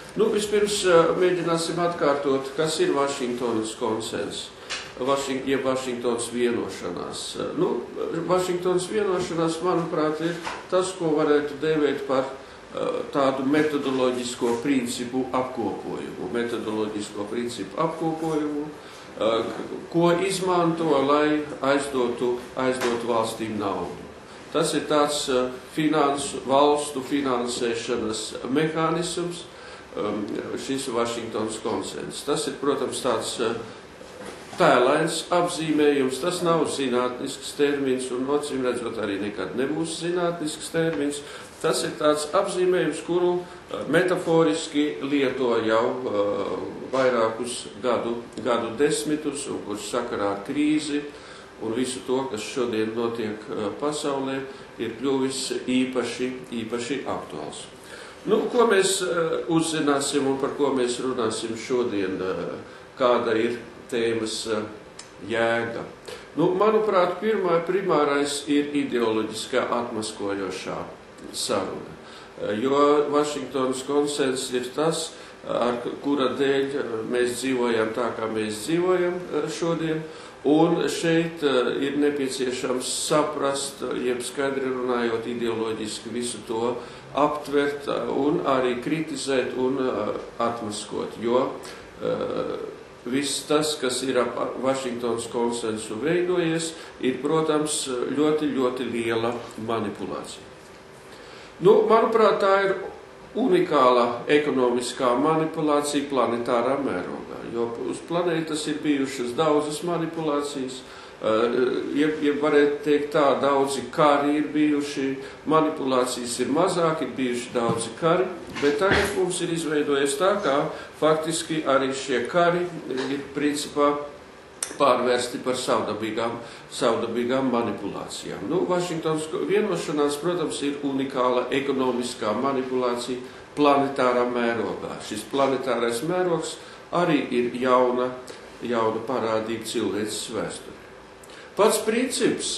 Nu, vispirms mēģināsim atkārtot, kas ir Vašingtonas konsens, jeb Vašingtonas vienošanās. Nu, Vašingtonas vienošanās, manuprāt, ir tas, ko varētu dēvēt par tādu metodoloģisko principu apkopojumu, ko izmanto, lai aizdotu valstīm naudu. Tas ir tāds valstu finansēšanas mehānisms, šis Vašingtonas konsens. Tas ir, protams, tāds tēlains apzīmējums, tas nav zinātnisks termins un, acīm redzot, arī nekad nebūs zinātnisks termins. Tas ir tāds apzīmējums, kuru metaforiski lieto jau vairākus gadu desmitus, un kurš sakarā ar krīzi un visu to, kas šodien notiek pasaulē, ir kļuvis īpaši aktuāls. Nu, ko mēs uzzināsim un par ko mēs runāsim šodien, kāda ir tēmas jēga? Nu, manuprāt, primārais ir ideoloģiskā atmaskojošā saruna, jo Vašingtonas konsens ir tas, ar kura dēļ mēs dzīvojam tā, kā mēs dzīvojam šodien, un šeit ir nepieciešams saprast, jeb skaidri runājot ideoloģiski visu to aptvert un arī kritizēt un atmaskot, jo viss tas, kas ir ap Vašingtonas konsensu veidojies, ir, protams, ļoti liela manipulācija. Nu, manuprāt, tā ir unikāla ekonomiskā manipulācija planetārā mērogā, jo uz planētas ir bijušas daudzas manipulācijas, varētu teikt tā, daudzi kari ir bijuši, manipulācijas ir mazāk, ir bijuši daudzi kari, bet tagad mums ir izveidojies tā, kā faktiski arī šie kari ir principā pārvērsti par savdabīgām manipulācijām. Nu, Vašingtonas vienošanās, protams, ir unikāla ekonomiskā manipulācija planetārā mērogā. Šis planetārais mērogs arī ir jauna parādība cilvēces vēsturē. Pats princips,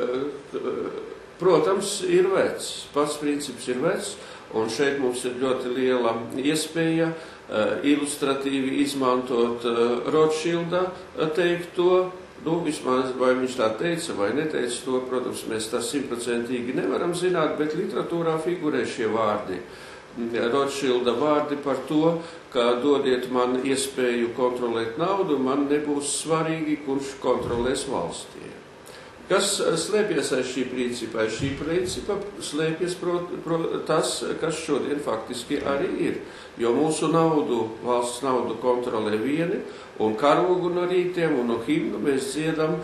protams, ir vecs, un šeit mums ir ļoti liela iespēja ilustratīvi izmantot Rothschilda teikto, nu, vismaz vai viņš tā teica vai neteica to, protams, mēs tā 100% nevaram zināt, bet literatūrā figurē šie vārdi. Rothschilda vārdi par to, ka dodiet man iespēju kontrolēt naudu, man nebūs svarīgi, kurš kontrolēs valstī. Kas slēpjas aiz šī principa? Aiz šī principa slēpjas tas, kas šodien faktiski arī ir. Jo mūsu valsts naudu kontrolē vieni, un karogu no rītiem un no himnu mēs dziedam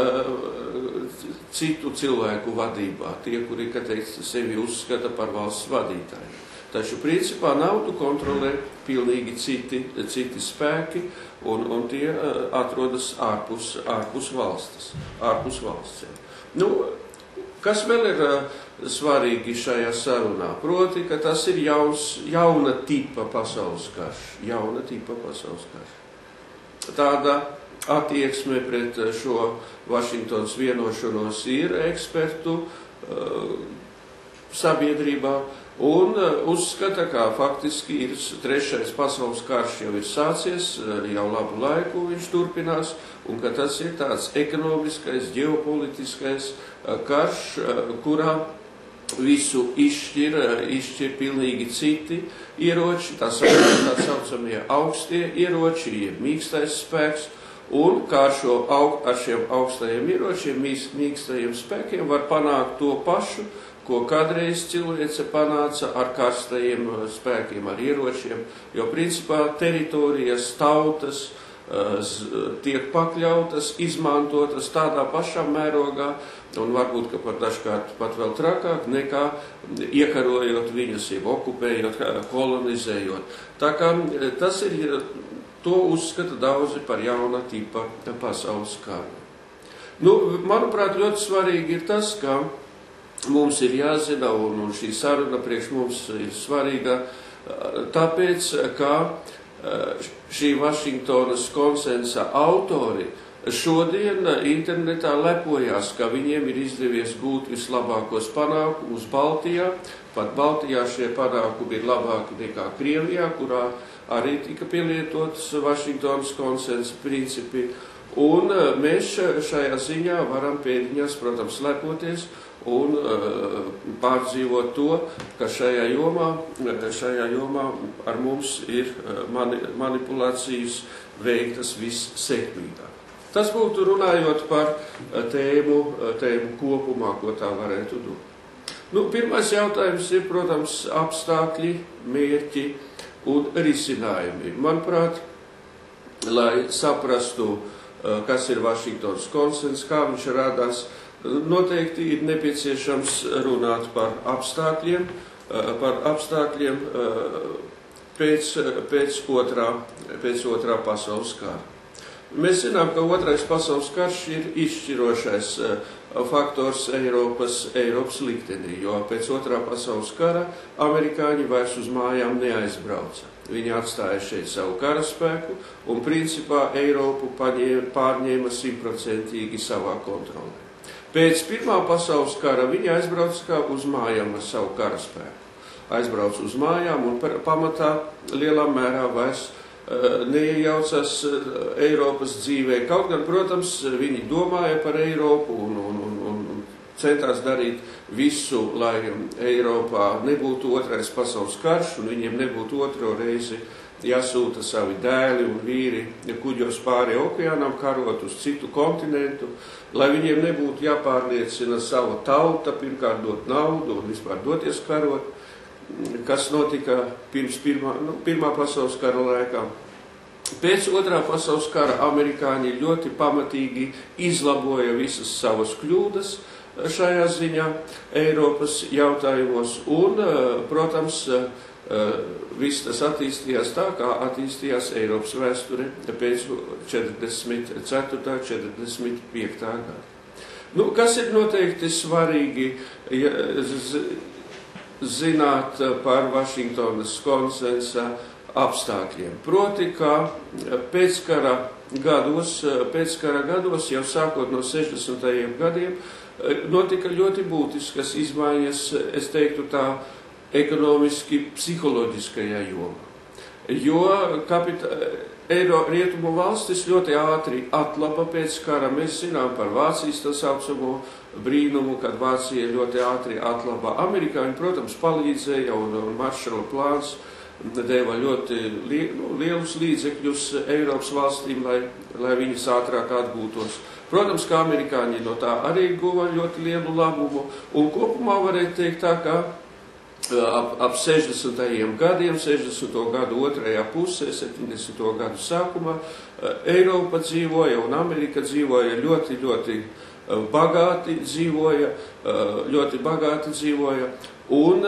citu cilvēku vadībā. Tie, kuri, kā teikt, sevi uzskata par valsts vadītājiem. Taču principā naudu kontrolē pilnīgi citi spēki, un tie atrodas ārpus valsts. Nu, kas vēl ir svarīgi šajā sarunā? Proti, ka tas ir jauna tipa pasaules karš. Tāda attieksme pret šo Vašingtonas vienošanos ir ekspertu sabiedrībā, un uzskata, ka faktiski ir trešais pasaules karš jau ir sācies, jau labu laiku viņš turpinās, un ka tas ir tāds ekonomiskais, ģeopolitiskais karš, kurā visu izšķir pilnīgi citi ieroči, tā saucamie augstie ieroči, jeb mīkstais spēks, un kā ar šiem augstajiem ieročiem, mīkstajiem spēkiem var panākt to pašu, ko kādreiz cilvēce panāca ar karstajiem spēkiem, ar ieročiem, jo principā teritorijas, tautas tiek pakļautas, izmantotas tādā pašā mērogā, un varbūt, ka pat dažkārt pat vēl trakāk, nekā iekarojot viņus, jeb okupējot, kolonizējot. Tā kā tas ir, to uzskata daudzi par jauna tipa pasaules karu. Nu, manuprāt, ļoti svarīgi ir tas, ka mums ir jāzina, un šī saruna priekš mums ir svarīga, tāpēc, ka šī Vašingtonas konsensa autori šodien internetā lepojās, ka viņiem ir izdevies gūt vislabākos panākumus Baltijā. Pat Baltijā šie panākumi ir labāki nekā Krievijā, kurā arī tika pielietotas Vašingtonas konsensa principi. Un mēs šajā ziņā varam pēdiņās, protams, lepoties un pārdzīvot to, ka šajā jomā ar mums ir manipulācijas veiktas vissekmīgāk. Tas būtu runājot par tēmu kopumā, ko tā varētu dot. Pirmais jautājums ir, protams, apstākļi, mērķi un risinājumi. Manuprāt, lai saprastu, kas ir Vašingtonas konsens, kā viņš radās, noteikti ir nepieciešams runāt par apstākļiem pēc otrā pasaules kara. Mēs zinām, ka otrais pasaules karš ir izšķirošais faktors Eiropas liktenī, jo pēc otrā pasaules kara amerikāņi vairs uz mājām neaizbrauca. Viņi atstāja šeit savu karaspēku un principā Eiropu pārņēma 100% savā kontrolē. Pēc Pirmā pasaules kara viņi aizbrauca uz mājām ar savu karaspēku. Aizbrauca uz mājām un pamatā lielā mērā vairs neiejaucas Eiropas dzīvē. Kaut gan, protams, viņi domāja par Eiropu un centās darīt visu, lai Eiropā nebūtu otrais pasaules karš un viņiem nebūtu otro reizi jāsūta savi dēli un vīri kuģos pāri okeānam karot uz citu kontinentu, lai viņiem nebūtu jāpārliecina sava tauta, pirmkārt dot naudu un vispār doties karot, kas notika pirms Pirmā pasaules kara laikā. Pēc Otrā pasaules kara amerikāņi ļoti pamatīgi izlaboja visas savas kļūdas šajā ziņā Eiropas jautājumos un, protams, viss tas attīstījās tā, kā attīstījās Eiropas vēsture pēc 44. 45. gada. Kas ir noteikti svarīgi zināt par Vašingtonas konsensa apstākļiem. Proti, ka pēckara gados, jau sākot no 60. gadiem, notika ļoti būtiskas izmaiņas, es teiktu tā, ekonomiski psiholoģiskajā jomā. Jo rietumu valstis ļoti ātri atlapa pēc kara. Mēs zinām par Vācijas tā saucamo brīnumu, kad Vācija ļoti ātri atlapa. Amerikāņi, protams, palīdzēja un Maršala plāns deva ļoti lielus līdzekļus Eiropas valstīm, lai viņas ātrāk atgūtos. Protams, ka amerikāņi no tā arī guva ļoti lielu labumu, un kopumā varētu teikt tā, ka ap 60. gadiem, 60. gadu otrajā pusē, 70. gadu sākumā, Eiropa dzīvoja un Amerika dzīvoja ļoti bagāti dzīvoja, un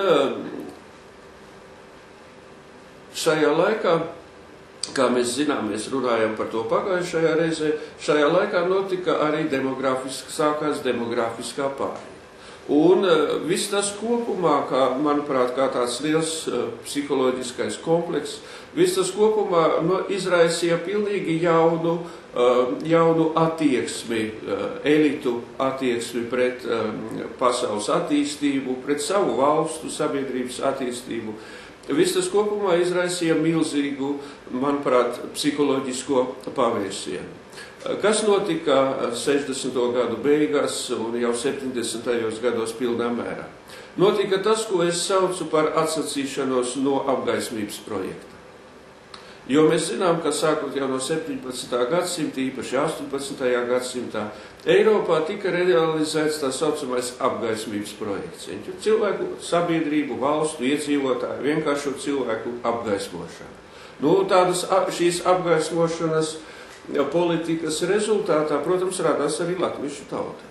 šajā laikā, kā mēs zinām, mēs runājam par to pagājušajā reizē, šajā laikā notika arī sākās demografiskā pārēja. Un viss tas kopumā, manuprāt, kā tāds liels psiholoģiskais komplekss, viss tas kopumā izraisīja pilnīgi jaunu attieksmi, elitu attieksmi pret pasaules attīstību, pret savu valstu sabiedrības attīstību. Viss tas kopumā izraisīja milzīgu, manuprāt, psiholoģisko pavērsienu. Kas notika 60. gadu beigās un jau 70. gados pilnā mērā? Notika tas, ko es saucu par atsacīšanos no apgaismības projekta. Jo mēs zinām, ka sākot jau no 17. gadsimta, īpaši 18. gadsimtā, Eiropā tika realizēts tā saucamais apgaismības projekts. Cilvēku sabiedrību, valstu, iedzīvotāju, vienkāršo cilvēku apgaismošana. Šīs apgaismošanas politikas rezultātā, protams, radās arī latviešu tauta.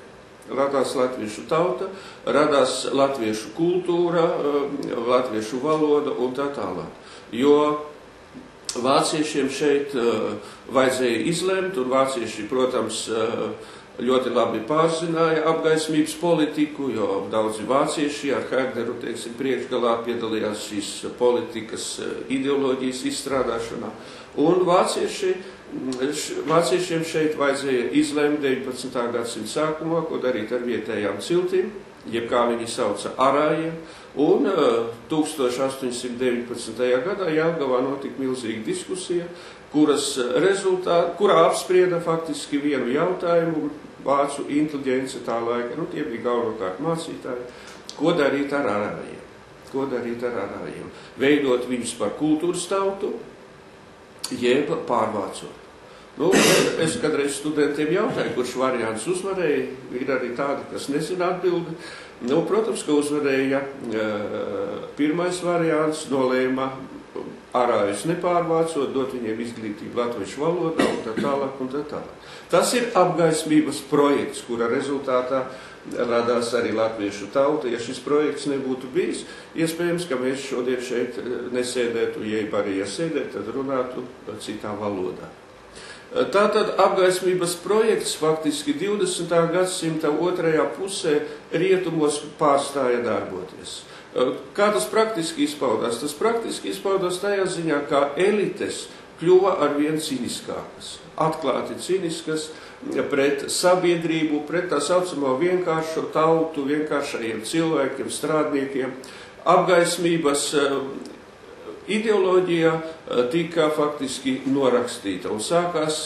Radās latviešu kultūra, latviešu valoda un tā tālāk. Jo vāciešiem šeit vajadzēja izlemt, un vācieši, protams, ļoti labi pārzināja apgaismības politiku, jo daudzi vācieši ar Herderu, priekšgalā piedalījās šīs politikas ideoloģijas izstrādāšanā. Un vācieši vāciešiem šeit vajadzēja izlemt 19. gadsimta sākumā, ko darīt ar vietējām ciltīm, jeb kā viņi sauca arājiem, un 1819. gadā Jelgavā notika milzīga diskusija, kurā apsprieda faktiski vienu jautājumu vācu inteliģence tā laika, tie bija galvenokārt mācītāji, ko darīt ar arājiem. Ko darīt ar arājiem? Veidot viņus par kultūras tautu, jeb pārvācot. Es kādreiz studentiem jautāju, kurš variants uzvarēja, ir arī tādi, kas nezina atbildi. Protams, ka uzvarēja pirmais variants, nolēma arājus nepārvācot, dot viņiem izglītību latviešu valodā un tā tālāk un tā tālāk. Tas ir apgaismības projekts, kura rezultātā radās arī latviešu tauta. Ja šis projekts nebūtu bijis, iespējams, ka mēs šodien šeit nesēdētu, jeb arī ja sēdētu, tad runātu citā valodā. Tātad apgaismības projekts faktiski 20. gadsimta otrajā pusē rietumos pārstāja darboties. Kā tas praktiski izpaudās? Tas praktiski izpaudās tajā ziņā, kā elites kļuva arvien ciniskākas, atklāti ciniskas pret sabiedrību, pret tā saucamo vienkāršo tautu, vienkāršajiem cilvēkiem, strādniekiem. Apgaismības ideoloģija tika faktiski norakstīta un sākās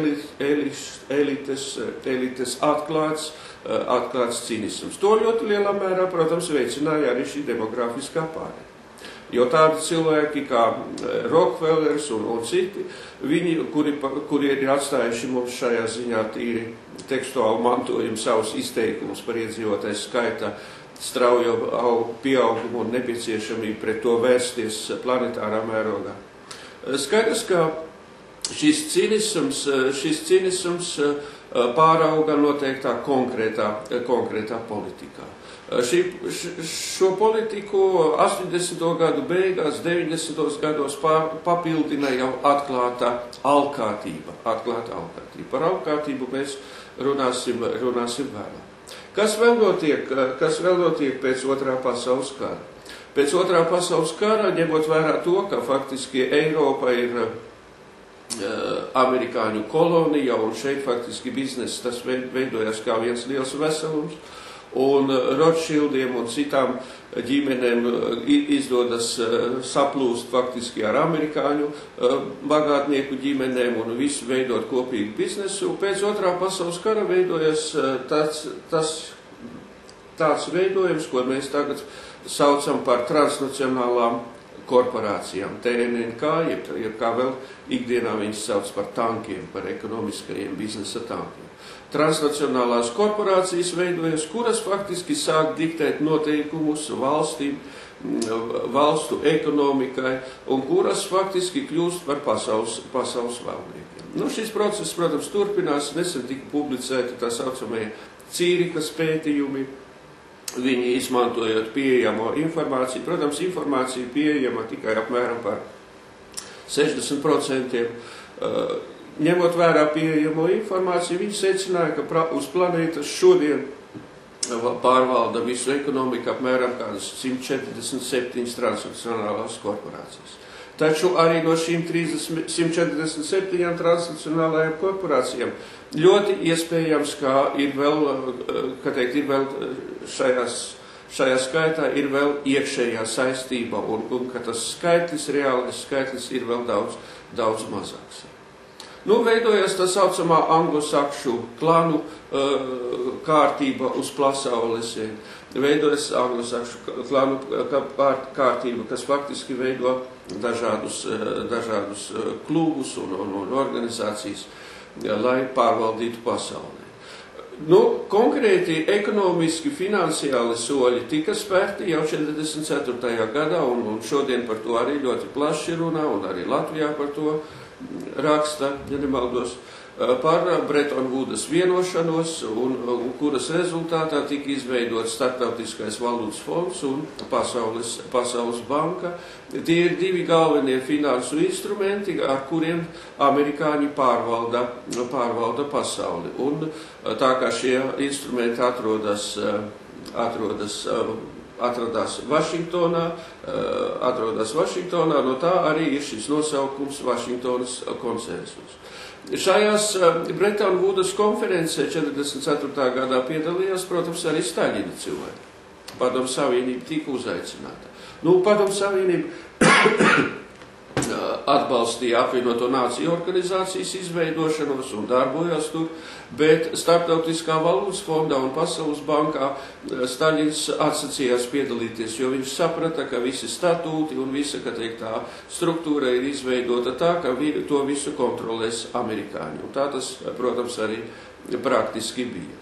elites atklāts cinisms. To ļoti lielā mērā, protams, veicināja arī šī demografiskā pārēja. Jo tādi cilvēki kā Rokfellers un citi, viņi, kuri ir atstājuši mums šajā ziņā tīri tekstuālu mantojumu savus izteikumus par iedzīvotāju skaita straujo pieaugumu un nepieciešamību pret to vērsties planetārā mērogā. Skaidrs, ka šis cinisms pārauga noteiktā konkrētā politikā. Šo politiku 80. gadu beigās, 90. gados papildina jau atklāta alkātība. Par alkātību mēs runāsim vēlāk. Kas vēl notiek pēc otrā pasaules kara? Pēc otrā pasaules kara, ņemot vērā to, ka faktiski Eiropa ir amerikāņu kolonija, un šeit faktiski bizness tas veidojas kā viens liels veselums, un Rothschildiem un citām ģimenēm izdodas saplūst faktiski ar amerikāņu bagātnieku ģimenēm un visu veidot kopīgu biznesu. Pēc otrā pasaules kara veidojas tāds veidojums, ko mēs tagad saucam par transnacionālām korporācijām, TNNK, jeb kā vēl ikdienā viņas sauc par tankiem, par ekonomiskajiem biznesa tankiem. Transnacionālās korporācijas veidojas, kuras faktiski sāk diktēt noteikumus valstīm, valstu ekonomikai, un kuras faktiski kļūst par pasaules valdniekiem. Šis process, protams, turpinās, nesen tika publicēti tā saucamie Cīrikas pētījumi, viņi izmantojot pieejamo informāciju. Protams, informācija pieejama tikai apmēram par 60%. Ņemot vērā pieejamo informāciju, viņi secināja, ka uz planētas šodien pārvalda visu ekonomiku apmēram kādas 147 transnacionālās korporācijas. Taču arī no šīm 147 transnacionālajām korporācijām ļoti iespējams, ka ir vēl šajā skaitā ir vēl iekšējā saistība, un ka tas reālais skaitlis ir vēl daudz mazāks. Veidojas tā saucamā anglosakšu klanu kārtība uz pasaules. Veidojas anglosakšu klanu kārtība, kas faktiski veido dažādus klubus un organizācijas, lai pārvaldītu pasauli. Konkrēti ekonomiski, finansiāli soļi tika spērti jau 44. gadā, un šodien par to arī ļoti plaši runā, un arī Latvijā par to raksta, ja nemaldos, par Bretton Woodas vienošanos, un kuras rezultātā tika izveidots Starptautiskais valūtas fonds un Pasaules banka. Tie ir divi galvenie finansu instrumenti, ar kuriem amerikāņi pārvalda pasauli. Un tā kā šie instrumenti atrodas atrodas Vašingtonā, no tā arī ir šis nosaukums Vašingtonas konsensus. Šajās Bretton Woods konferencē 44. gadā piedalījās, protams, arī Staļina cilvēki. Padomu Savienība tika uzaicināta. Padomu Savienība atbalstīja apvienoto nāciju organizācijas izveidošanos un darbojās tur, bet Starptautiskā valūtas fondā un Pasaules bankā Staļins atsacījās piedalīties, jo viņš saprata, ka visi statūti un visa, ka tā struktūra ir izveidota tā, ka to visu kontrolēs amerikāņi. Un tā tas, protams, arī praktiski bija.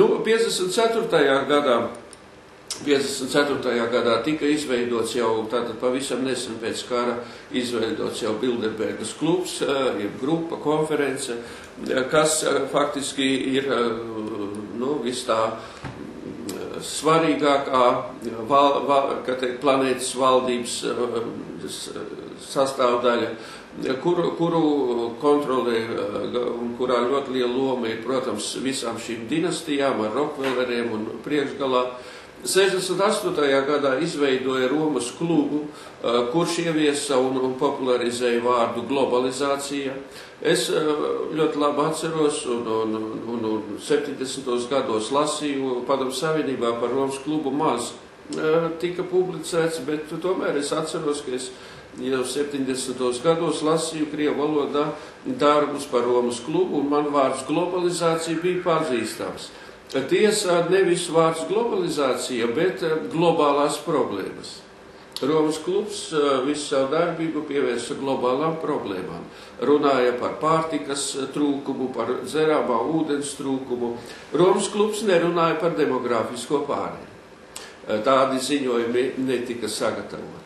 54. gadā tika izveidots jau, tātad pavisam nesen pēc kara, izveidots jau Bilderbergas klubs, jeb grupa, konference, kas faktiski ir viss tā svarīgākā planētas valdības sastāvdaļa, kuru kontrolē un kurā ļoti liela loma ir, protams, visām šīm dinastijām ar Rokfelleriem un priekšgalā. 68. gadā izveidoja Romas klubu, kurš ieviesa un popularizēja vārdu globalizācija. Es ļoti labi atceros un 70. gados lasīju Padomu Savienībā par Romas klubu maz tika publicēts, bet tomēr es atceros, ka es jau 70. gados lasīju krievu valodā darbus par Romas klubu, un man vārds globalizācija bija pazīstams. Tiesā nevis vārds globalizācija, bet globālās problēmas. Romas klubs visu savu darbību pievērsa globālām problēmām. Runāja par pārtikas trūkumu, par dzerāmā ūdens trūkumu. Romas klubs nerunāja par demografisko pārēju. Tādi ziņojumi netika sagatavoti.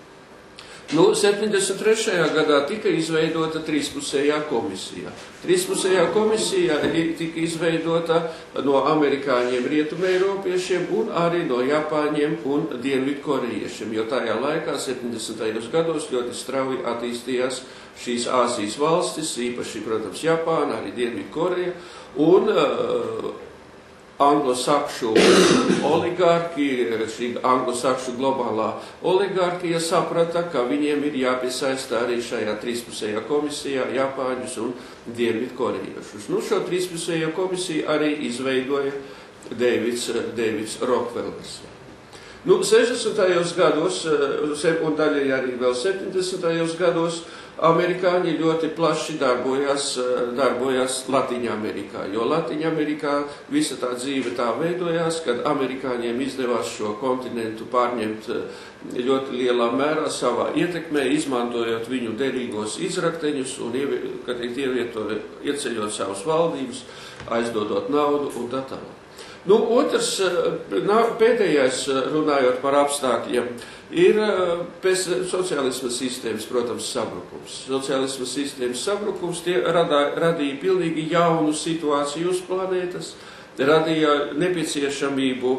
73. gadā tika izveidota trīspusējā komisija. Trīspusējā komisija tika izveidota no amerikāņiem, rietumeiropiešiem un arī no Japāņiem un dienvidkorejiešiem, jo tajā laikā, 70. gados, ļoti strauji attīstījās šīs Āzijas valstis, īpaši, protams, Japāna, arī Dienvidkoreja, un anglosakšu oligārkija, šī anglosakšu globālā oligārkija saprata, ka viņiem ir jāpiesaista arī šajā trīspusējā komisijā Japāņus un Dienvidkorejiešus. Šo trīspusējo komisiju arī izveidoja Deivids Rokfellers. 60. gados un daļai arī vēl 70. gados amerikāņi ļoti plaši darbojās Latviņamerikā, jo Latviņamerikā visa tā dzīve tā veidojās, kad amerikāņiem izdevās šo kontinentu pārņemt ļoti lielā mērā savā ietekmē, izmantojot viņu derīgos izrakteņus un ieceļot savus valdības, aizdodot naudu un tā tālāk. Otrs, pēdējais, runājot par apstākļiem, ir pēc sociālisma sistēmas, protams, sabrukums. Sociālisma sistēmas sabrukums radīja pilnīgi jaunu situāciju uz planētas, radīja nepieciešamību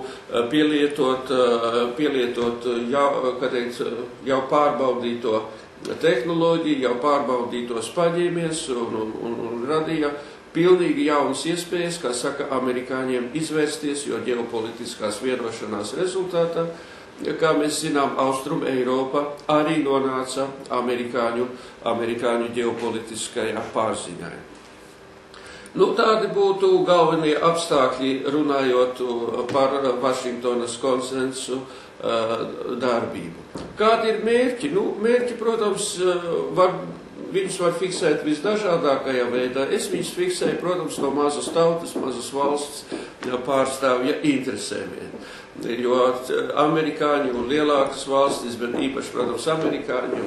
pielietot jau pārbaudīto tehnoloģiju, jau pārbaudītos paņēmies un radīja pilnīgi jaunas iespējas, kā saka, amerikāņiem izvērsties, jo ģeopolitiskās vienošanās rezultātā, kā mēs zinām, Austrum Eiropa arī nonāca amerikāņu ģeopolitiskajā pārziņā. Tādi būtu galvenie apstākļi, runājot par Vašingtonas konsensu darbību. Kādi ir mērķi? Mērķi, protams, viņus var fiksēt visdažādākajā veidā. Es viņus fiksēju, protams, no mazas tautas, mazas valsts pārstāvja interesēm. Jo amerikāņi un lielākas valstis, bet īpaši, protams, amerikāņi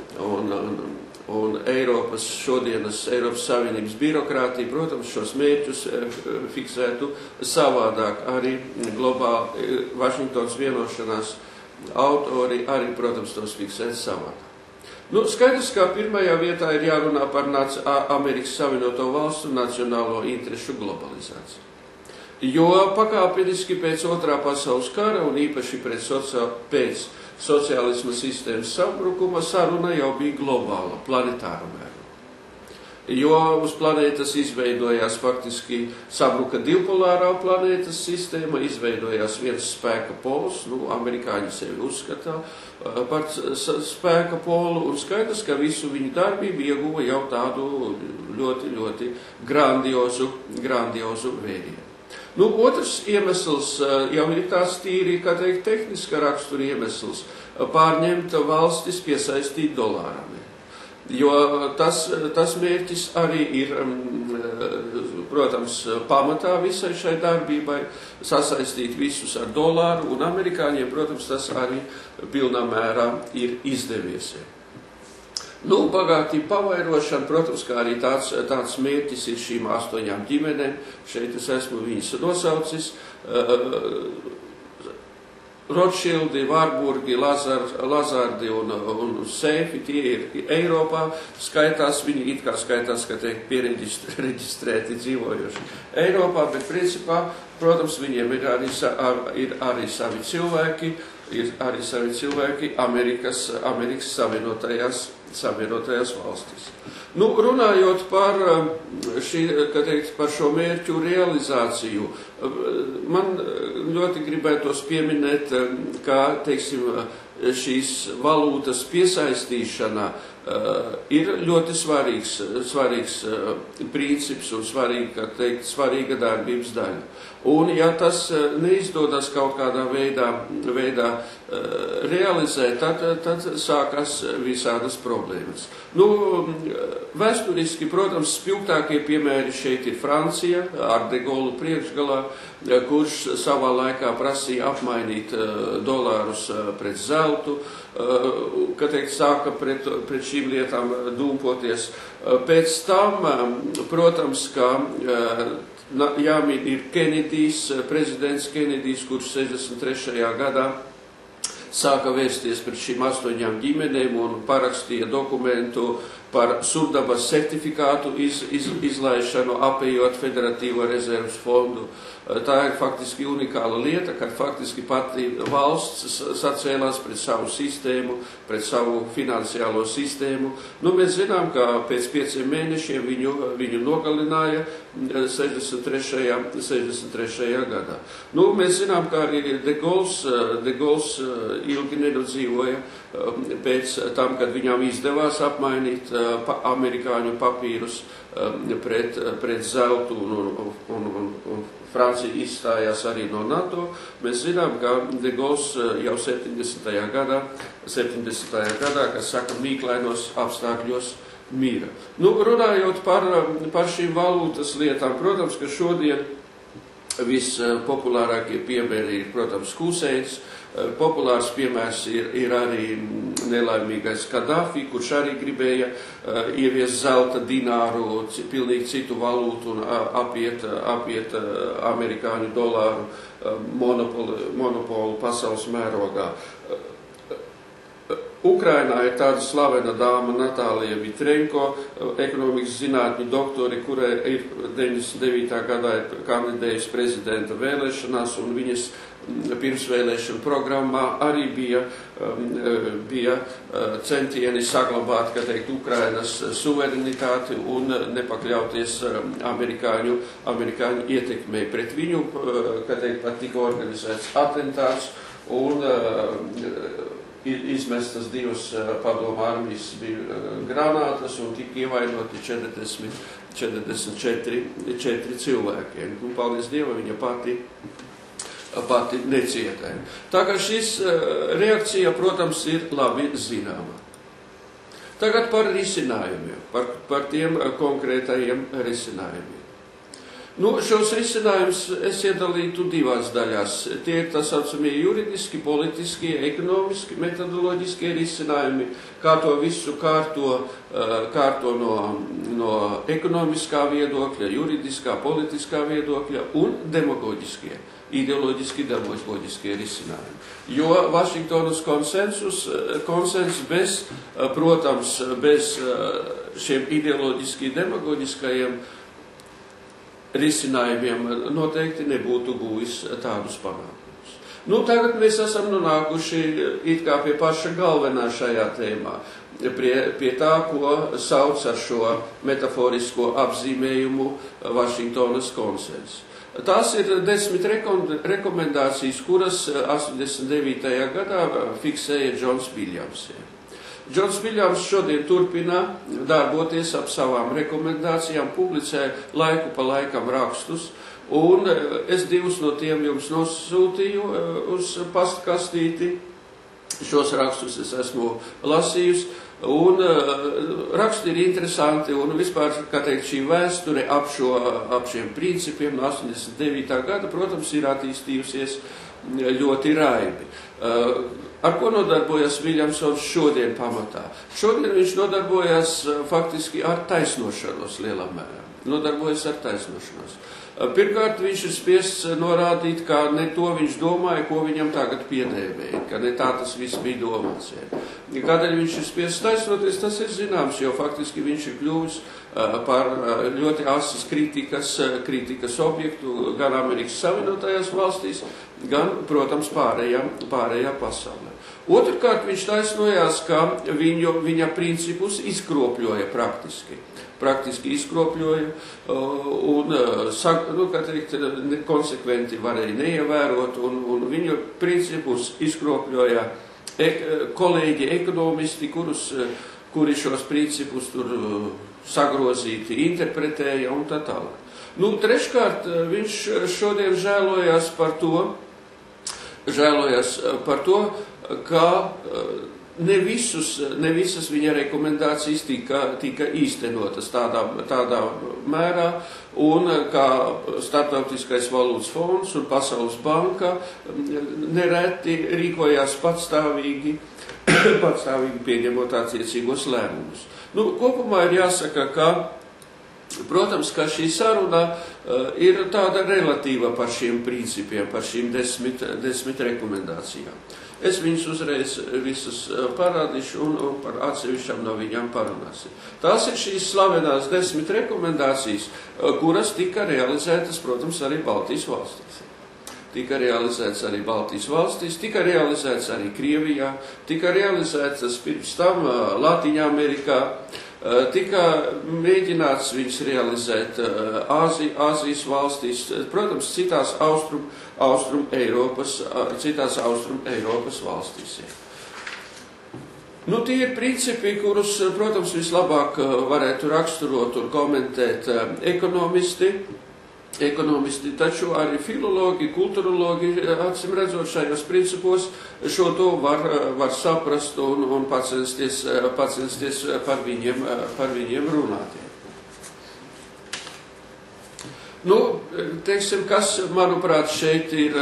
un Eiropas Savienības birokrātija, protams, šos mērķus fiksētu savādāk. Arī globāli Vašingtonas vienošanās autori arī, protams, tos fiksēt savādāk. Skaidrs, ka pirmajā vietā ir jārunā par Amerikas Savienoto Valstu nacionālo interešu globalizāciju. Jo pakāpeniski pēc Otrā pasaules kara un īpaši pēc sociālisma sistēmas sabrukuma saruna jau bija globāla, planetāra mērogā. jo uz planētas izveidojās faktiski sabruka divpolārā planētas sistēma, izveidojās viens spēka pols, amerikāņi sevi uzskatā par spēka polu, un skaidrs, ka visu viņu darbību ieguva jau tādu ļoti, ļoti grandiozu vērienu. Otrs iemesls jau ir tās tīri, kā teikt, tehniska rakstura iemesls – pārņemt valstis, piesaistīt dolāram. Jo tas mērķis arī ir, protams, pamatā visai šai darbībai, sasaistīt visus ar dolāru, un amerikāņiem, protams, tas arī pilnā mērā ir izdevies. Bagātību pavairošana, protams, kā arī tāds mērķis ir šīm 8 ģimenēm. Šeit es esmu viņas nosaucis. Rothschildi, Warburgi, Lazardi un Seifi, tie ir Eiropā. Viņi it kā skaitās, ka tiek piereģistrēti dzīvojuši Eiropā, bet principā, protams, viņiem ir arī savi cilvēki Amerikas Savienotajās valstīs. Runājot par šo mērķu realizāciju, man ļoti gribētos pieminēt, kā, teiksim, šīs valūtas piesaistīšana ir ļoti svarīgs princips un svarīga darbības daļa. Un, ja tas neizdodas kaut kādā veidā realizēt, tad sākas visādas problēmas. Vēsturiski, protams, spilgtākie piemēri šeit ir Francija ar De Gaullu priekšgalā, kurš savā laikā prasīja apmainīt dolārus pret zeltu, sāka pret šīm lietām dūmpoties. Pēc tam, protams, ka jāmin ir prezidents Kenedijs, kurš 63. gadā sāka vērsties pret šīm 8 ģimenēm un parakstīja dokumentu par surdabas certifikātu izlaišanu, apējot Federatīvo rezerves fondu. Tā ir faktiski unikāla lieta, kad faktiski pati valsts sacēlās pret savu sistēmu, pret savu finansiālo sistēmu. Mēs zinām, ka pēc 5 mēnešiem viņu nogalināja 63. gadā. Mēs zinām, ka arī De Gaulls ilgi nedodzīvoja pēc tam, kad viņām izdevās apmainīt amerikāņu papīrus pret zeltu un Francija izstājās arī no NATO. Mēs zinām, ka De Gaulls jau 70. gadā, kas saka, mīklainos apstākļos mīra. Runājot par šīm valūtas lietām, protams, ka šodien vispopulārākie piemēri ir, protams, Huseins. Populārs piemērs ir arī nelaimīgais Kadafi, kurš arī gribēja ieviest zelta dināru, pilnīgi citu valūtu un apiet amerikāņu dolāru monopolu pasaules mērogā. Ukrainā ir tāda slavena dāma Natālija Vitrenko, ekonomikas zinātņu doktori, kurai ir 99. gadā kandidējusi prezidenta vēlēšanās, un viņas pirmsvēlēšanu programmā arī bija centieni saglabāt, Ukrainas suverenitāti un nepakļauties amerikāņu ietekmei. Pret viņu, pat tika organizēts atentāts un izmestas 2 padomu armijas granātas un tika ievainoti 44 cilvēki. Paldies Dievam, viņa pati necietēja. Tā kā šis reakcija, protams, ir labi zināma. Tagad par risinājumiem, par tiem konkrētajiem risinājumiem. Šos risinājumus es iedalītu 2 daļās. Tie ir tā saucamie juridiski, politiskie, ekonomiski, metodoloģiskie risinājumi, kā to visu kārto no ekonomiskā viedokļa, juridiskā, politiskā viedokļa un demagoģiskie, ideoloģiski demagoģiskie risinājumi. Jo Vašingtonas konsensus bez šiem ideoloģiski demagoģiskajiem risinājumiem noteikti nebūtu gūjis tādus panākumus. Tagad mēs esam nonākuši it kā pie paša galvenā šajā tēmā. pie tā, ko sauc ar šo metaforisko apzīmējumu Vašingtonas konsenss. Tās ir 10 rekomendācijas, kuras 89. gadā fiksēja Džons Viljams. Džons Viljams šodien turpina darboties ap savām rekomendācijām, publicē laiku pa laikam rakstus, un es 2 no tiem jums nosūtīju uz pastkastīti. Šos rakstus es esmu lasījusi, un raksti ir interesanti, un vispār, kā teikt, šī vēsture ap šiem principiem no 89. gada, protams, ir attīstījusies ļoti raibi. Ar ko nodarbojas Viljamsons šodien pamatā? Šodien viņš nodarbojas faktiski ar taisnošanos lielā mērā. Nodarbojas ar taisnošanos. Pirmkārt, viņš ir spiests norādīt, ka ne to viņš domāja, ko viņam tagad piedēvēja, ka ne tā tas viss bija domāts. Kādēļ viņš ir spiests taisnoties, tas ir zināms, jo faktiski viņš ir kļuvis par ļoti asas kritikas objektu gan Amerikas Savienotajās valstīs, gan, protams, pārējā pasaulē. Otrkārt, viņš taisnojās, ka viņa principus izkropļoja praktiski izkropļoja un, kā teikt, konsekventi varēja neievērot, un viņu principus izkropļoja kolēģi ekonomisti, kuri šos principus tur sagrozīti interpretēja un tā tālāk. Treškārt, viņš šodien žēlojas par to, ka ne visas viņa rekomendācijas tika īstenotas tādā mērā, un kā Starptautiskais valūtas fonds un Pasaules banka nereti rīkojās patstāvīgi pieņemot attiecīgos lēmumus. Kopumā ir jāsaka, ka, protams, ka šī saruna ir tāda relatīva par šiem principiem, par šīm 10 rekomendācijām. Es viņus uzreiz visus parādīšu un par atsevišķām no viņām parunāsim. Tās ir šīs slavenās 10 rekomendācijas, kuras tika realizētas, protams, arī Baltijas valstīs. Tika realizētas arī Baltijas valstīs, tika realizētas arī Krievijā, tika realizētas pirms tam Latīņa Amerikā, tika mēģināts viņus realizēt Āzijas valstīs, protams, citās Austrum Eiropas valstīs. Tie ir principi, kurus, protams, vislabāk varētu raksturot un komentēt ekonomisti, taču arī filologi, kulturologi, acīm redzot šajos principos, šo to var saprast un pacensties par viņiem runāt. Teiksim, kas, manuprāt, šeit ir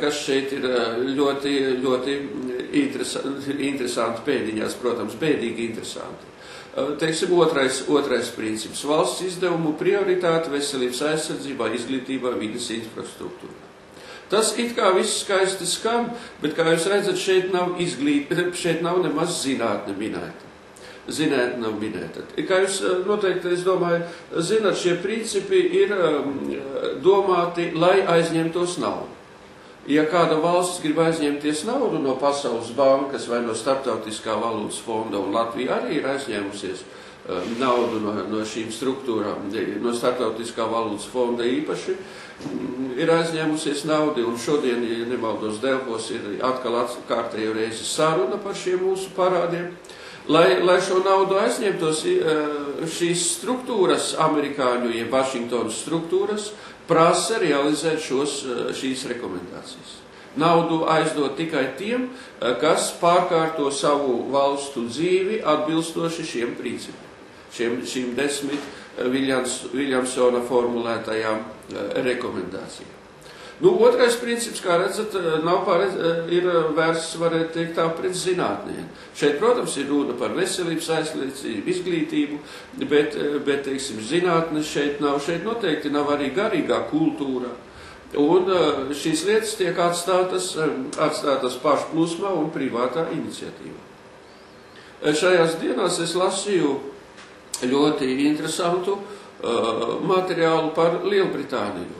ļoti interesanti pēdiņās, protams, bēdīgi interesanti. Teiksim, otrais princips – valsts izdevumu prioritāte veselības aizsardzībā, izglītībā, vides infrastruktūrā. Tas it kā viss skaisti skan, bet, kā jūs redzat, šeit nav nemaz zinātne minēta. Zinātne nav minēta. Kā jūs noteikti, es domāju, zināt, šie principi ir domāti, lai aizņemtos naudu. Ja kāda valsts grib aizņemties naudu no Pasaules bankas vai no Starptautiskā valūtas fonda, un Latvija arī ir aizņēmusies naudu no šīm struktūrām, no Starptautiskā valūtas fonda īpaši, ir aizņēmusies naudu, un šodien, ja nemaldos, Delfos ir atkal kārtējo reizi saruna par šiem mūsu parādiem. Lai šo naudu aizņemtos, šīs struktūras, amerikāņu, ja Vašingtonas struktūras, prasa realizēt šīs rekomendācijas. Naudu aizdot tikai tiem, kas pārkārto savu valstu dzīvi atbilstoši šiem principiem, šīm 10 Viljamsona formulētajām rekomendācijām. Otrais princips, kā redzat, ir vērsts, varētu teikt, tā pret zinātniem. Šeit, protams, ir runa par veselības aizsardzību, izglītību, bet, teiksim, zinātnes šeit nav. Šeit noteikti nav arī garīgā kultūra. Un šīs lietas tiek atstātas pašplūsmā un privātā iniciatīvā. Šajās dienās es lasīju ļoti interesantu materiālu par Lielbritāniju.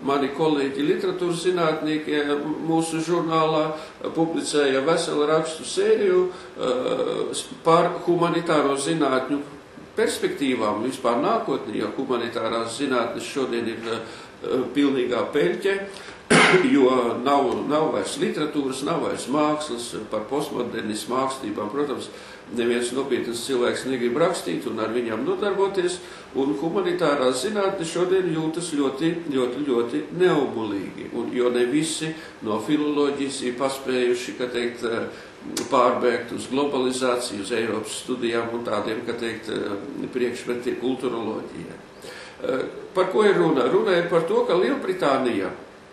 mani kolēģi literatūras zinātnieki mūsu žurnālā publicēja veselu rakstu sēriju par humanitāro zinātņu perspektīvām, vispār nākotnē, jo humanitārās zinātnes šodien ir pilnīgā peļķe, jo nav vairs literatūras, nav vairs mākslas, par postmodernismu mākslībām, protams, neviens nopietnas cilvēks negrib rakstīt un ar viņām nodarboties, un humanitārās zinātnes šodien jūtas ļoti neumulīgi, jo ne visi no filoloģijas ir paspējuši, ka teikt, pārbēgt uz globalizāciju, uz Eiropas studijām un tādiem, ka teikt, priekšmeti kulturoloģijai. Par ko ir runa? Runa ir par to, ka Lielbritānija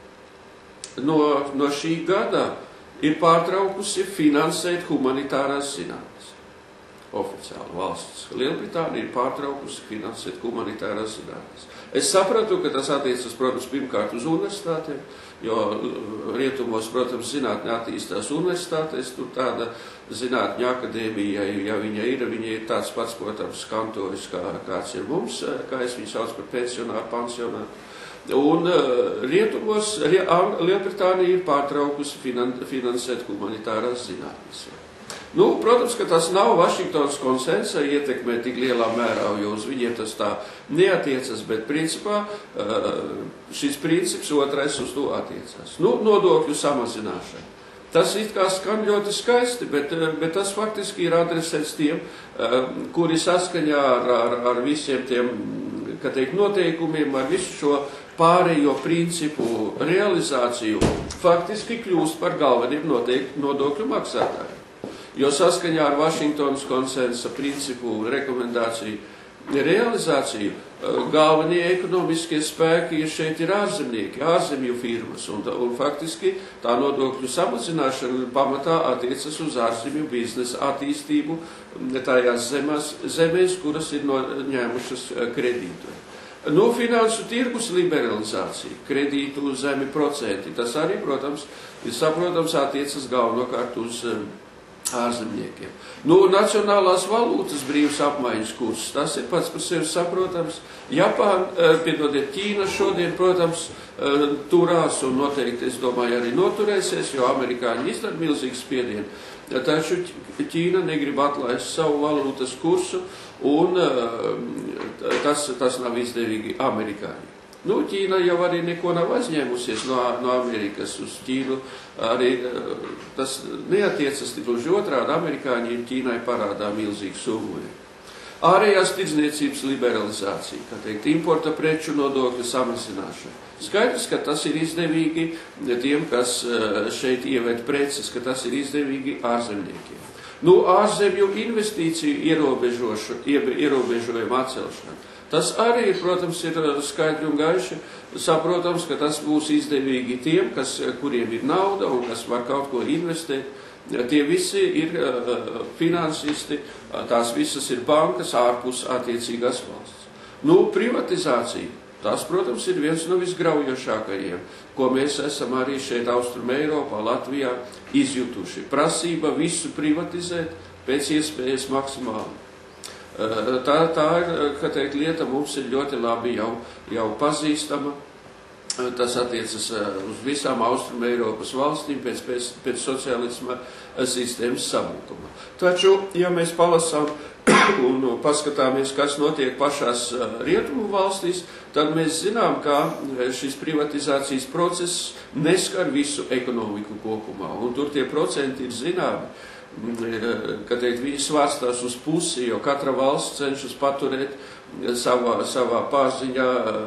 no šī gada ir pārtraukusi finansēt humanitārās zinātnes. Oficiāli valsts. Lielbritānija ir pārtraukusi finansēt humanitārās zinātnes. Es sapratu, ka tas attiecas, protams, pirmkārt uz universitātēm, jo rietumos, protams, zinātne attīstās universitātēs, tur tāda zinātņa akadēmija, ja viņa ir tāds pats, protams, kantoris, kāds ir mums, kā es viņu sauc par pensionāru, pansionāru. Un rietumos Lielbritānija ir pārtraukusi finansēt humanitārās zinātnes. Protams, ka tas nav Vašingtonas konsensa ietekmē tik lielā mērā, jo uz viņiem tas tā neatiecas, bet principā šis princips otrais uz to attiecas. Nodokļu samazināšana. Tas it kā skan ļoti skaisti, bet tas faktiski ir adresēts tiem, kuri saskaņā ar visiem tiem, kā teikt, noteikumiem, ar visu šo pārējo principu realizāciju, faktiski kļūst par galveniem nodokļu maksātājiem. Jo saskaņā ar Vašingtonas konsensa principu rekomendāciju realizāciju galvenie ekonomiskie spēki šeit ir ārzemnieki, ārzemju firmas, un faktiski tā nodokļu samazināšana pamatā attiecas uz ārzemju biznesa attīstību tajās zemēs, kuras ir noņēmušas kredītu. Finansu tirgus liberalizācija, kredītu zemi procenti, tas arī, protams, ir saprotams attiecas galvenokārt uz ārzemniekiem. Nacionālās valūtas brīvs apmaiņas kurs, tas ir pats par sevi saprotams. Ķīna šodien, protams, turās un noteikti, es domāju, arī noturēsies, jo amerikāņi izdara milzīgu spiedienu. Taču Ķīna negrib atlaist savu valūtas kursu, un tas nav izdevīgi amerikāņi. Ķīna jau arī neko nav aizņēmusies no Amerikas uz Ķīnu. Arī tas neatiecas gluži otrādi. Amerikāņi ir Ķīnai parādā milzīgu summu. Ārējās tirdzniecības liberalizācija, kā teikt, importa preču nodokļu samazināšana. Skaidrs, ka tas ir izdevīgi tiem, kas šeit ieved preces, ka tas ir izdevīgi ārzemniekiem. Ārzemju investīciju ierobežojumu atcelšana. Tas arī, protams, ir skaidri un gaiši saprotams, ka tas būs izdevīgi tiem, kuriem ir nauda un kas var kaut ko investēt. Tie visi ir finansisti, tās visas ir bankas ārpus attiecīgās valsts. Privatizācija, tas, protams, ir viens no visgraujošākajiem, ko mēs esam arī šeit Austrum Eiropā, Latvijā izjutuši. Prasība visu privatizēt pēc iespējas maksimāli. Tā ir, kā teikt, lieta mums ir ļoti labi jau pazīstama. Tas attiecas uz visām Austrum Eiropas valstīm pēc sociālisma sistēmas sabrukuma. Taču, ja mēs palasām un paskatāmies, kas notiek pašās rietumu valstīs, tad mēs zinām, ka šis privatizācijas process neskar visu ekonomiku kopumā. Un tur tie procenti ir zināmi. Kad viņi svārstās uz pusi, jo katra valsts cenšas paturēt savā pārziņā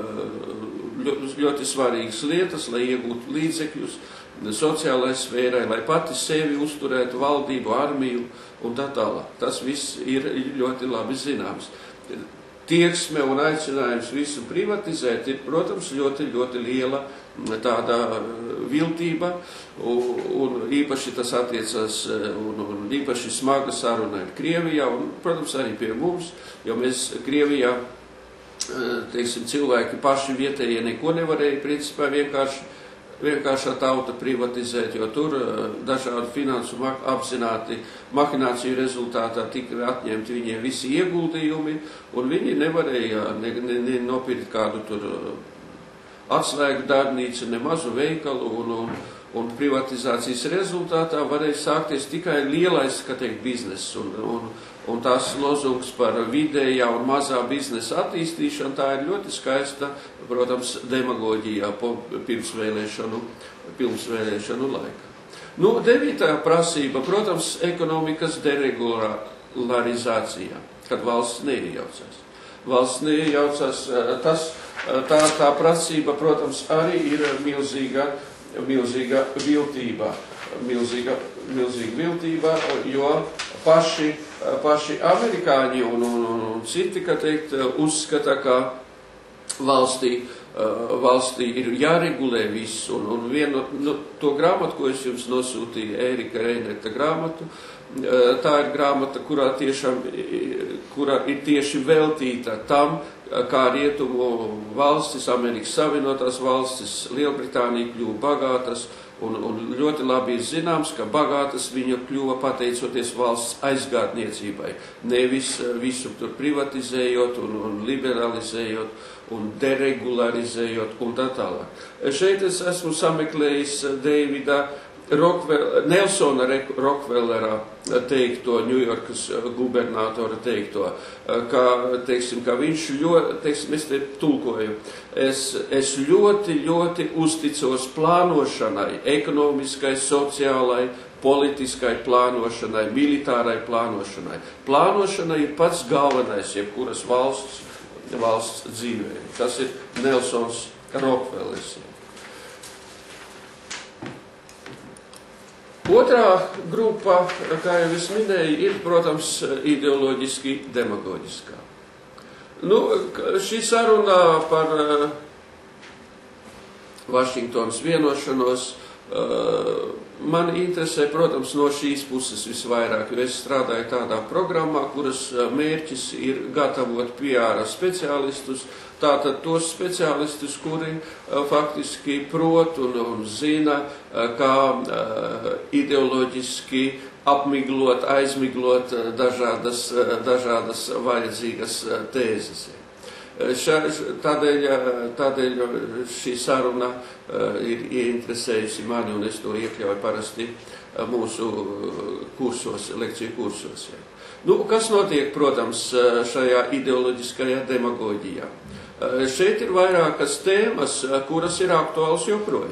ļoti svarīgas lietas, lai iegūtu līdzekļus sociālai sfērai, lai pati sevi uzturētu, valdību, armiju un tā tālāk. Tas viss ir ļoti labi zināms. Tieksme un aicinājums visu privatizēt ir, protams, ļoti, ļoti liela tāda viltība, un īpaši tas attiecas, un īpaši smaga saruna ir Krievijā, un, protams, arī pie mums, jo mēs Krievijā, teiksim, cilvēki paši vietējie neko nevarēja, principā vienkāršā tauta privatizēt, jo tur dažādu finansu apzināti mahināciju rezultātā tika atņemti viņiem visi ieguldījumi, un viņi nevarēja nopirkt kādu tur atslēgu darbnīca, ne mazu veikalu un privatizācijas rezultātā varēja sākties tikai lielais, kā teikt, bizness un tās lozungs par vidējā un mazā biznesa attīstīšanu, tā ir ļoti skaista, protams, demagoģijā pirmsvēlēšanu laikā. Nu, 9. prasība, protams, ekonomikas deregularizācijā, kad valsts neiejaucās. Valsts neiejaucās, tā prasība, protams, arī ir milzīga viltība, jo paši amerikāņi un citi, kā teikt, uzskata, ka valstī ir jāregulē viss, un vienu to grāmatu, ko es jums nosūtīju, Ērika Reineta grāmatu, tā ir grāmata, kura ir tieši veltīta tam, kā rietumu valstis, Amerikas Savienotās valstis, Lielbritānija kļuva bagātas, un ļoti labi ir zināms, ka bagātas viņa kļuva pateicoties valsts aizgādniecībai, nevis visu tur privatizējot un liberalizējot un deregularizējot un tā tālāk. Šeit es esmu sameklējis Davida Nelsona Rokvelera teikto, Ņujorkas gubernatora teikto, ka viņš ļoti, es te tulkoju, es ļoti uzticos plānošanai, ekonomiskai, sociālai, politiskai plānošanai, militārai plānošanai. Plānošana ir pats galvenais, jebkuras valsts dzīvē. Tas ir Nelsons Rokvelers. Otrā grupa, kā jau es minēju, ir, protams, ideoloģiski demagoģiskā. Nu, šī saruna par Vašingtonas vienošanos man interesē, protams, no šīs puses visvairāk, jo es strādāju tādā programmā, kuras mērķis ir gatavot PR speciālistus, tātad tos speciālistus, kuri faktiski prot un zina, kā ideoloģiski apmiglot, aizmiglot dažādas vajadzīgas tēzes. Tādēļ šī saruna ir ieinteresējusi mani, un es to iekļauju parasti mūsu kursos, lekciju kursos. Nu, kas notiek, protams, šajā ideoloģiskajā demagoģijā? Šeit ir vairākas tēmas, kuras ir aktuāls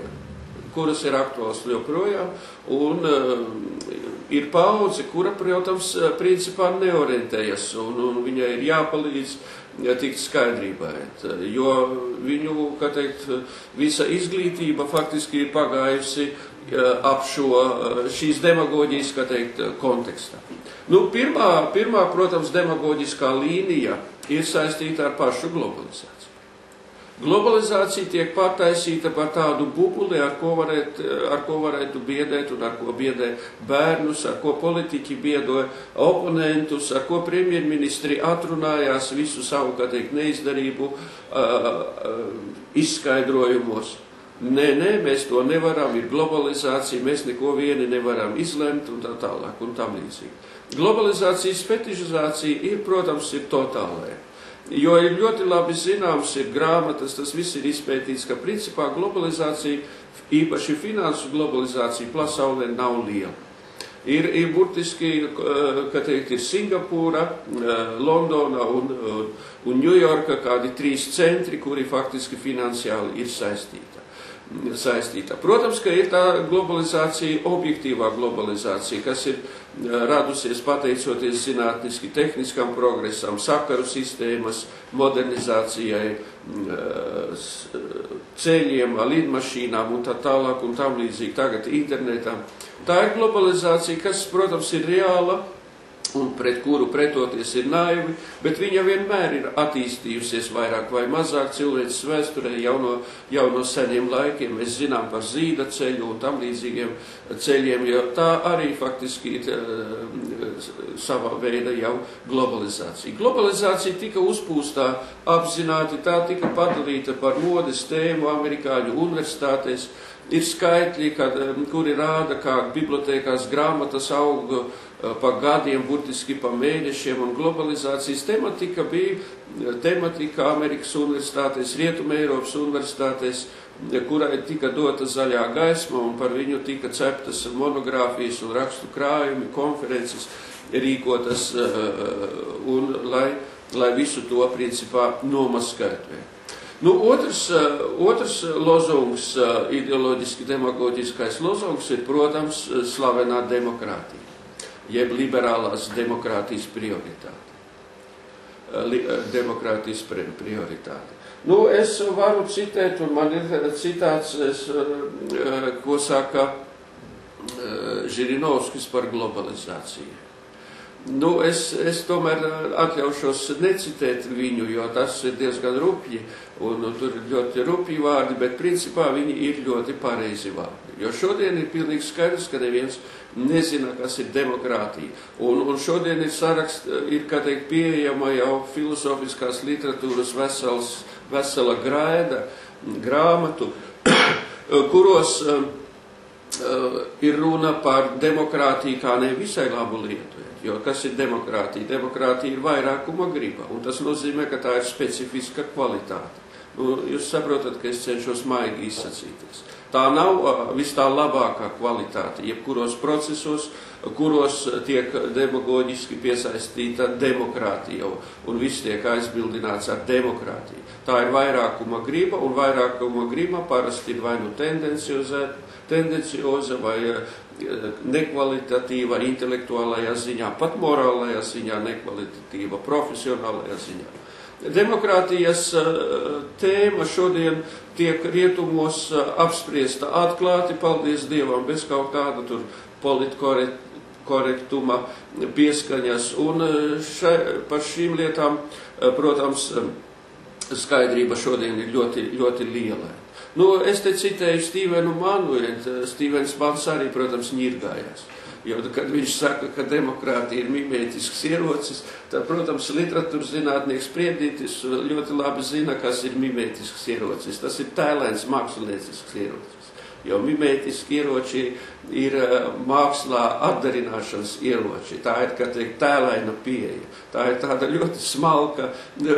joprojām, un ir paudze, kura, protams, principā neorientējas, un viņai ir jāpalīdz tikt skaidrībai, jo viņu, kā teikt, visa izglītība faktiski ir pagājusi ap šīs demagoģijas, kā teikt, kontekstā. Nu, pirmā, protams, demagoģiskā līnija ir saistīta ar pašu globalizāciju. Globalizācija tiek pataisīta par tādu bubuli, ar ko varētu biedēt un ar ko biedē bērnus, ar ko politiķi biedoja oponentus, ar ko premjerministri atrunājās visu savu, kā teikt, neizdarību izskaidrojumos. Nē, mēs to nevaram, ir globalizācija, mēs neko vieni nevaram izlemt un tā tālāk un tam līdzīgi. Globalizācijas fetišizācija ir, protams, ir totālē. Jo ir ļoti labi zināms, ir grāmatas, tas viss ir izpētīts, ka principā globalizācija, īpaši finansu globalizācija pasaulē nav liela. Ir burtiski, kā teikt, ir Singapūra, Londona un Ņujorka, kādi 3 centri, kuri faktiski finansiāli ir saistīta. Protams, ka ir tā globalizācija, objektīvā globalizācija, kas ir radusies pateicoties zinātniski tehniskam progresam, sakaru sistēmas modernizācijai, ceļiem, lidmašīnām un tā tālāk un tam līdzīgi, tagad internetam. Tā ir globalizācija, kas, protams, ir reāla un pret kuru pretoties ir naivi, bet viņa vienmēr ir attīstījusies vairāk vai mazāk cilvēces vēsturē jau no seniem laikiem. Mēs zinām par Zīda ceļu un tam līdzīgiem ceļiem, jo tā arī faktiski ir savā veida jau globalizācija. Globalizācija tika uzpūstā apzināti, tā tika padalīta par modes tēmu amerikāņu universitātēs, Ir skaitļi, kuri rāda, kā bibliotēkās grāmatas auga pa gadiem, burtiski pa mēnešiem, un globalizācijas tematika bija tematika Amerikas universitātēs, Rietuma Eiropas universitātēs, kurai tika dota zaļā gaisma, un par viņu tika ceptas monogrāfijas un rakstu krājumi, konferences rīkotas, un lai visu to principā nomaskaidrotu. Nu, otrs lozungs, ideoloģiski demagoģiskais lozungs ir, protams, slavenā demokrātija, jeb liberālās demokrātijas prioritāte. Demokrātijas prioritāte. Nu, es varu citēt, un man ir citāts, ko saka Žirinovskis par globalizāciju. Nu, es tomēr atļaušos necitēt viņu, jo tas ir diezgan rupji, un tur ir ļoti rupji vārdi, bet principā viņi ir ļoti pareizi vārdi. Jo šodien ir pilnīgi skaidrs, ka neviens nezina, kas ir demokrātija. Un šodien ir kā teikt, pieejama jau filozofiskās literatūras vesela graida grāmatu, kuros ir runa par demokrātiju kā ne visai labu lietu. Jo kas ir demokrātija? Demokrātija ir vairākuma griba, un tas nozīmē, ka tā ir specifiska kvalitāte. Nu, jūs saprotat, ka es cenšos maigi izsacīties. Tā nav vis tā labākā kvalitāte, jebkuros procesos, kuros tiek demagoģiski piesaistīta demokrātija, un viss tiek aizbildināts ar demokrātiju. Tā ir vairākuma griba, un vairākuma griba parasti ir vai nu tendencioza vai nekvalitatīva intelektuālajā ziņā, pat morālajā ziņā, nekvalitatīva profesionālajā ziņā. Demokrātijas tēma šodien tiek rietumos apspriesta atklāti, paldies Dievam, bez kaut kāda tur politkorektuma pieskaņas, un par šīm lietām, protams, skaidrība šodien ir ļoti, ļoti liela. Nu, es te citēju Stīvenu Mannu, Stīvens Mans arī, protams, ņirgājās. Jo, kad viņš saka, ka demokrātija ir mimētisks ierocis, tad, protams, literatūras zinātnieks Spriedītis ļoti labi zina, kas ir mimētisks ierocis. Tas ir tēlēns māksliniecisks ierocis. Jo mimētiski ieroči ir mākslā atdarināšanas ieroči. Tā ir, kā teikt, tēlaina pieeja. Tā ir tāda ļoti smalka,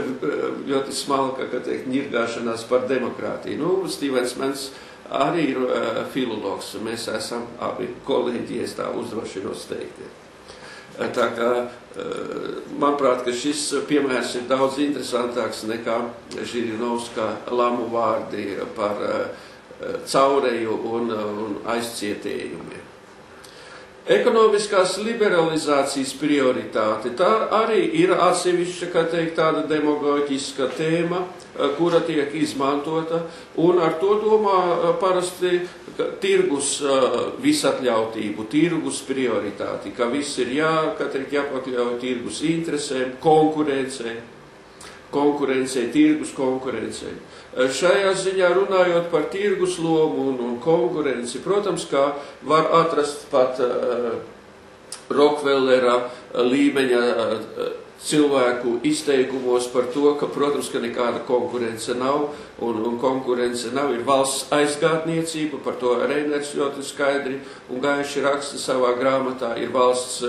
kā teikt, ņirgāšanās par demokrātiju. Nu, Stīvens Mans arī ir filologs. Mēs esam abi kolēģi, es tā uzdrošinos teikt. Tā kā, manuprāt, ka šis piemērs ir daudz interesantāks nekā Žirinovska lamu vārdi par caureju un aizcietējumiem. Ekonomiskās liberalizācijas prioritāte, tā arī ir atsevišķa, kā teikt, tāda demagoģiska tēma, kura tiek izmantota, un ar to domā parasti tirgus visatļautību, tirgus prioritāti, ka viss ir jāpakļauj tirgus interesēm, konkurencei, tirgus konkurencei. Šajā ziņā runājot par tirgus lomu un konkurenci, protams, kā var atrast pat Rokfellera līmeņa cilvēku izteikumos par to, ka, protams, ka nekāda konkurence nav, un konkurence nav, ir valsts aizgādniecība, par to Reiners ļoti skaidri un gaiši raksta savā grāmatā, ir valsts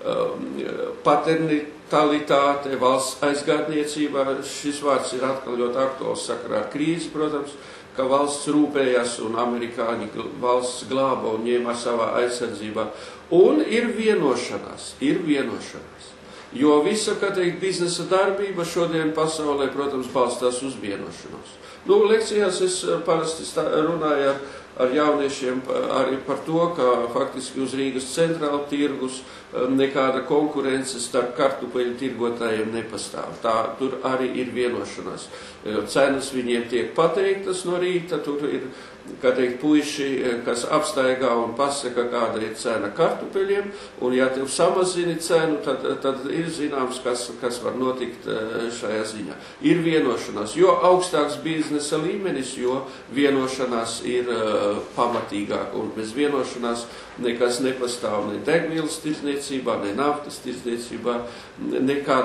paternitalitāte, valsts aizgādniecība. Šis vārds ir atkal ļoti aktuāls sakarā ar krīzi, protams, ka valsts rūpējas un amerikāņi valsts glāba un ņēma savā aizsardzībā. Un ir vienošanās. Jo visa, kā teikt, biznesa darbība šodien pasaulē, protams, balstās uz vienošanos. Nu, lekcijās es parasti runāju ar jauniešiem arī par to, ka faktiski uz Rīgas centrāla tirgus nekāda konkurence starp kartupeļu tirgotājiem nepastāv. Tur arī ir vienošanās. Cenas viņiem tiek pateiktas no rīta, tur ir, kā teikt, puiši, kas apstaigā un pasaka, kāda ir cena kartupeļiem, un ja tev samazini cenu, tad ir zināms, kas var notikt šajā ziņā. Ir vienošanās, jo augstāks biznesa līmenis, jo vienošanās ir pamatīgāka, un bez vienošanās nekas nepastāv ne degvielas tirdzniecībā, ne naftas tirdzniecībā,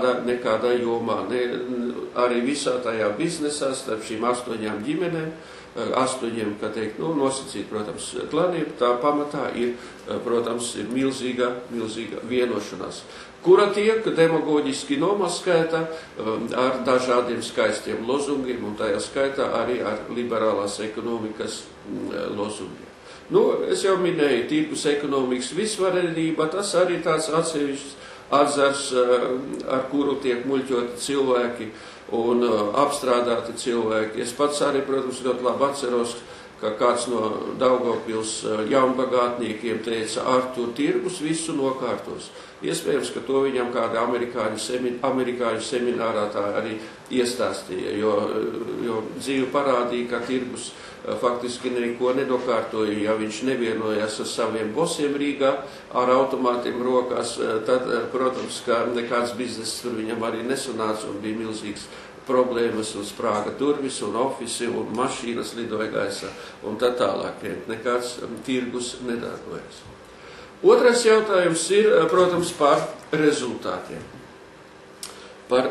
nekādā jomā, arī visā tajā biznesā starp šīm 8 ģimenēm, 8, kā teikt, nosacīt, protams, klaniem, tā pamatā ir, protams, ir milzīga vienošanās, kura tiek demagoģiski nomaskēta ar dažādiem skaistiem lozungiem, un tajā skaitā arī ar liberālās ekonomikas lozungiem. Es jau minēju, tirgus ekonomikas visvarenība, tas arī tāds atsevišķs atzars, ar kuru tiek muļķoti cilvēki un apstrādāti cilvēki. Es pats arī, protams, ļoti labi atceros, ka kāds no Daugavpils jaunbagātniekiem teica, Artur, tirgus visu nokārtos. Iespējams, ka to viņam kāda amerikāņu seminārā tā arī iestāstīja, jo dzīve parādīja, ka tirgus faktiski neko nedokārtoja. Ja viņš nevienojās ar saviem bosiem Rīgā, ar automātiem rokās, tad, protams, ka nekāds bizness tur viņam arī nesanāca un bija milzīgs problēmas un sprāga durvis un ofisi un mašīnas lidoja gaisā un tā tālāk. Nekāds tirgus nedarbojas. Otrais jautājums ir, protams, par rezultātiem. Par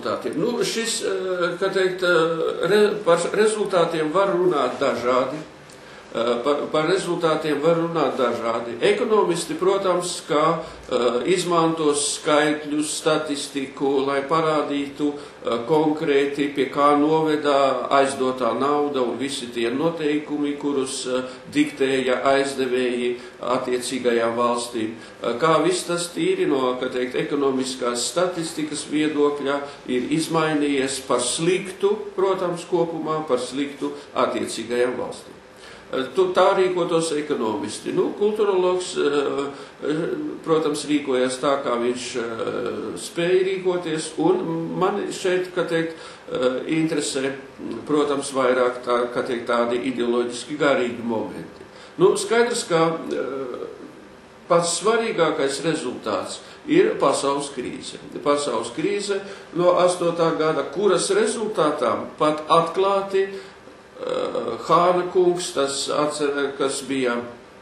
rezultātiem var runāt dažādi. Par rezultātiem var runāt dažādi. Ekonomisti, protams, kā izmantos skaitļus, statistiku, lai parādītu konkrēti, pie kā novedā aizdotā nauda un visi tie noteikumi, kurus diktēja aizdevēji attiecīgajām valstīm. Kā viss tas tīri no, kā teikt, ekonomiskās statistikas viedokļa ir izmainījies par sliktu, protams, kopumā par sliktu attiecīgajām valstīm. Tā rīkotos ekonomisti. Kulturologs, protams, rīkojas tā, kā viņš spēja rīkoties, un man šeit, kā teikt, interesē, protams, vairāk tādi ideoloģiski garīgi momenti. Skaidrs, ka pats svarīgākais rezultāts ir pasaules krīze. Pasaules krīze no 8. gada, kuras rezultātā pat atklāti Hāna kungs, kas bija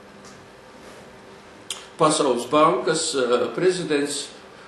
Pasaules bankas prezidents,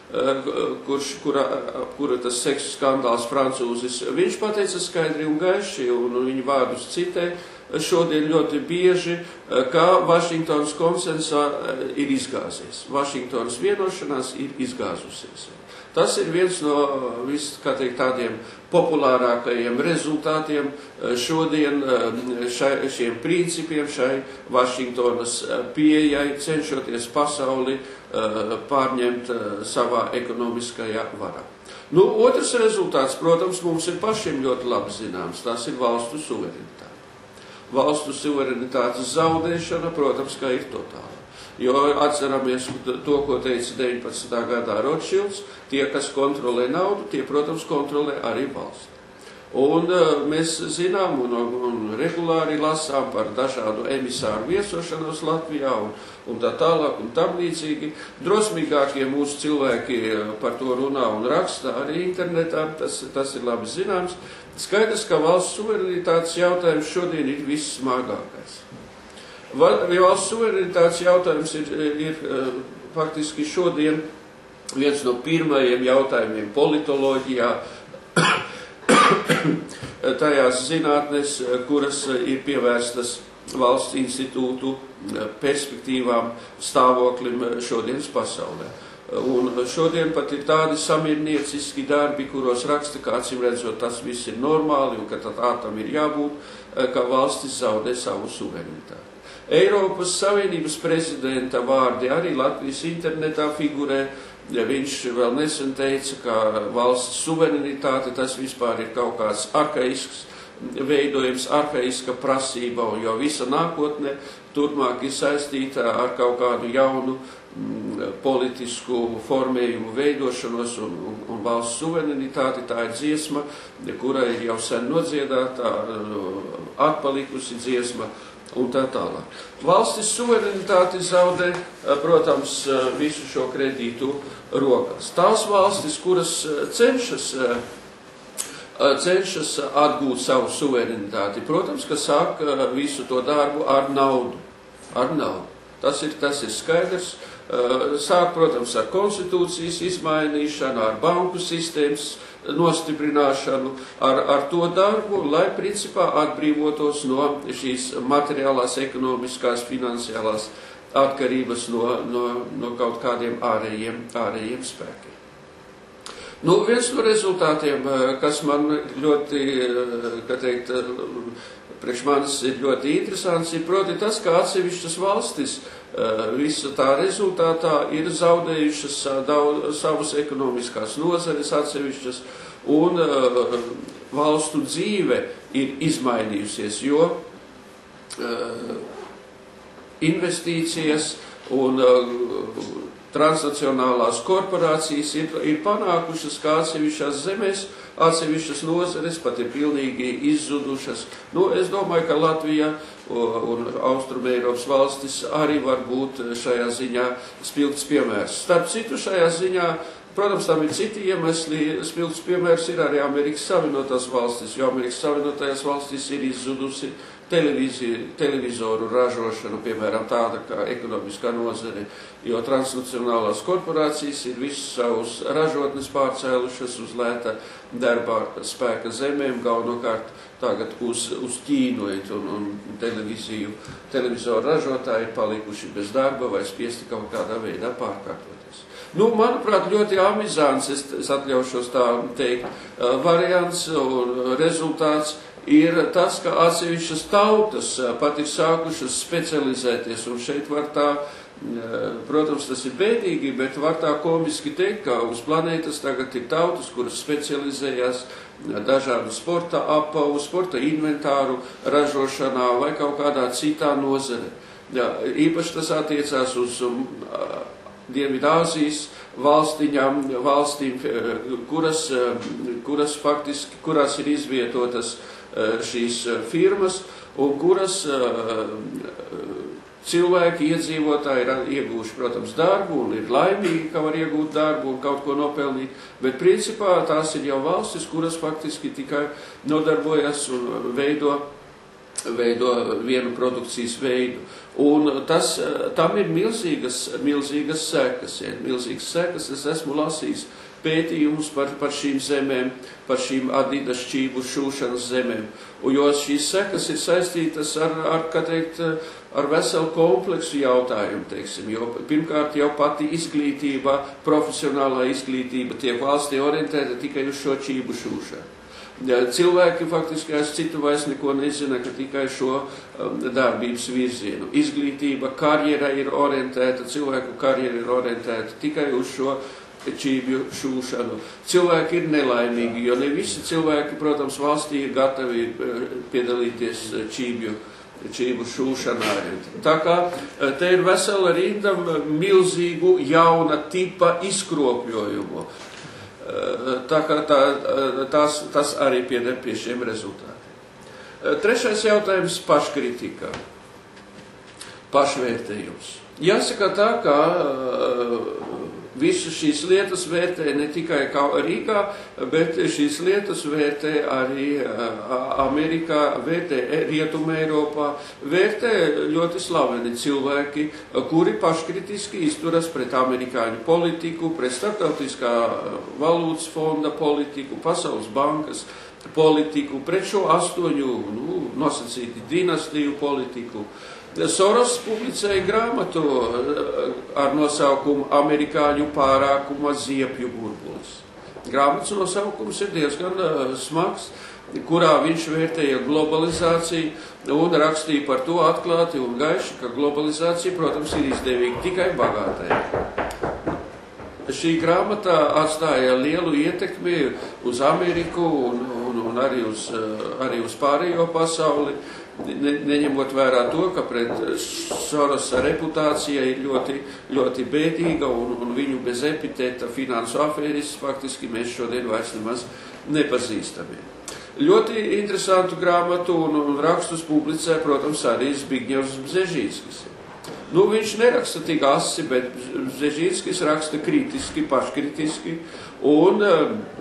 kura tas seksu skandāls francūzis, viņš pateica skaidri un gaiši, un viņu vārdus citē šodien ļoti bieži, ka Vašingtonas konsensā ir izgāzies. Vašingtonas vienošanās ir izgāzusies. Tas ir viens no tādiem populārākajiem rezultātiem šodien šiem principiem, šai Vašingtonas pieejai, cenšoties pasauli pārņemt savā ekonomiskajā varā. Otrs rezultāts, protams, mums ir pašiem ļoti labi zināms, tas ir valstu suverenitāte. Valstu suverenitātes zaudēšana, protams, ka ir totāla. Jo atceramies to, ko teica 19. gadā Rothschilds, tie, kas kontrolē naudu, tie, protams, kontrolē arī valsti. Un mēs zinām un regulāri lasām par dažādu emisāru viesošanos Latvijā un tā tālāk un tam līdzīgi. Drosmīgākie mūsu cilvēki par to runā un raksta arī internetā, tas ir labi zināms. Skaidrs, ka valsts suverenitātes jautājums šodien ir vissmagākais. Valsts suverenitātes jautājums ir faktiski šodien viens no pirmajiem jautājumiem politoloģijā, tajās zinātnes, kuras ir pievērstas valsts institūtu perspektīvām, stāvoklim šodienas pasaulē. Un šodien pat ir tādi samiernieciski darbi, kuros raksta, ka acīm redzot, tas viss ir normāli un ka tā tam ir jābūt, ka valstis zaudē savu suverenitāti. Eiropas Savienības prezidenta vārdi arī Latvijas internetā figurē. Viņš vēl nesen teica, ka valsts suverenitāte tas vispār ir kaut kāds arhaisks veidojums, arhaiska prasība, jo visa nākotne turpmāk ir saistīta ar kaut kādu jaunu politisku formējumu veidošanos un valsts suverenitāti. Tā ir dziesma, kura ir jau sen nodziedāta, atpalikusi dziesma. Un tā tālāk. Valstis suverenitāti zaudē, protams, visu šo kredītu rokās. Tās valstis, kuras cenšas atgūt savu suverenitāti, protams, ka sāk visu to darbu ar naudu. tas ir skaidrs. Sāk, protams, ar konstitūcijas izmainīšanu, ar banku sistēmas nostiprināšanu, ar to darbu, lai principā atbrīvotos no šīs materiālās, ekonomiskās, finansiālās atkarības no kaut kādiem ārējiem spēkiem. Viens no rezultātiem, kas man ļoti, priekš manis ir ļoti interesants, ir proti tas, ka atsevišķas valstis visa tā rezultātā ir zaudējušas savas ekonomiskās nozares atsevišķas, un valstu dzīve ir izmainījusies, jo investīcijas un transnacionālās korporācijas ir panākušas, kā atsevišķās zemēs, atsevišķas nozares pat ir pilnīgi izzudušas. Es domāju, ka Latvija un Austrumeiropas valstis arī var būt šajā ziņā spilgts piemērs. Starp citu, šajā ziņā, protams, tam ir citi iemesli, spilgts piemērs ir arī Amerikas Savienotās valstis, jo Amerikas Savienotajās valstis ir izzudusi televizoru ražošanu, piemēram, tāda kā ekonomiskā nozare, jo transnacionālās korporācijas ir visus savus ražotnes pārcēlušas uz lēta darba spēka zemēm, galvenokārt tagad uz Ķīnu, un televizoru ražotāji ir palikuši bez darba vai spiesti kaut kādā veidā pārkārtoties. Manuprāt, ļoti amizants, es atļaušos tā teikt, variants un rezultāts ir tas, ka atsevišķas tautas pat ir sākušas specializēties, un šeit var tā, protams, tas ir bēdīgi, bet var tā komiski teikt, ka uz planētas tagad ir tautas, kuras specializējās dažādu sporta apavu, sporta inventāru ražošanā vai kaut kādā citā nozare. Īpaši tas attiecās uz Dienvidāzijas valstīm, kurās ir izvietotas šīs firmas, un kuras cilvēki, iedzīvotāji ir iegūši, protams, darbu, un ir laimīgi, ka var iegūt darbu un kaut ko nopelnīt, bet principā tās ir jau valstis, kuras faktiski tikai nodarbojas un veido vienu produkcijas veidu. Un tam ir milzīgas sekas. Milzīgas sekas, es esmu lasījis pētījumus par šīm zemēm, par šīm Adidas šķību šūšanas zemēm, jo šīs sekas ir saistītas ar veselu kompleksu jautājumu, teiksim, jo pirmkārt jau pati izglītība, profesionālā izglītība tiek valstī orientēta tikai uz šo šķību šūšanu. Cilvēki faktiski aiz citu vairs neko nezina, ka tikai šo darbības virzienu. Izglītība, karjera ir orientēta, cilvēku karjera ir orientēta tikai uz šo čībju šūšanu. Cilvēki ir nelaimīgi, jo ne visi cilvēki, protams, valstī ir gatavi piedalīties čību šūšanā. Tā kā te ir vesela rinda milzīgu jauna tipa izkropļojumu. Tā kā tas arī pieder pie šiem rezultātiem. Trešais jautājums - paškritika, pašvērtējums. Jāsaka tā, ka visas šīs lietas vērtē ne tikai Rīgā, bet šīs lietas vērtē arī Amerikā, vērtē Rietumē Eiropā, vērtē ļoti slaveni cilvēki, kuri paškritiski izturas pret amerikāņu politiku, pret Starptautiskā valūtas fonda politiku, Pasaules bankas politiku, pret šo 8 nosacīti dinastiju politiku. Soros publicēja grāmatu ar nosaukumu Amerikāņu pārākuma ziepju burbulis. Grāmatas nosaukums ir diezgan smags, kurā viņš vērtēja globalizāciju un rakstīja par to atklāti un gaiši, ka globalizācija, protams, ir izdevīga tikai bagātajiem. Šī grāmata atstāja lielu ietekmi uz Ameriku un arī uz pārējo pasauli, neņemot vērā to, ka pret Sorosa reputācija ir ļoti, ļoti bēdīga un viņu bez epitēta finansu afēris faktiski mēs šodien vairs nemaz nepazīstami. Ļoti interesantu grāmatu un rakstus publicē, protams, arī Zbigņevs Bzežīnskis. Viņš neraksta tik asi, bet Bzežīnskis raksta kritiski, paškritiski, un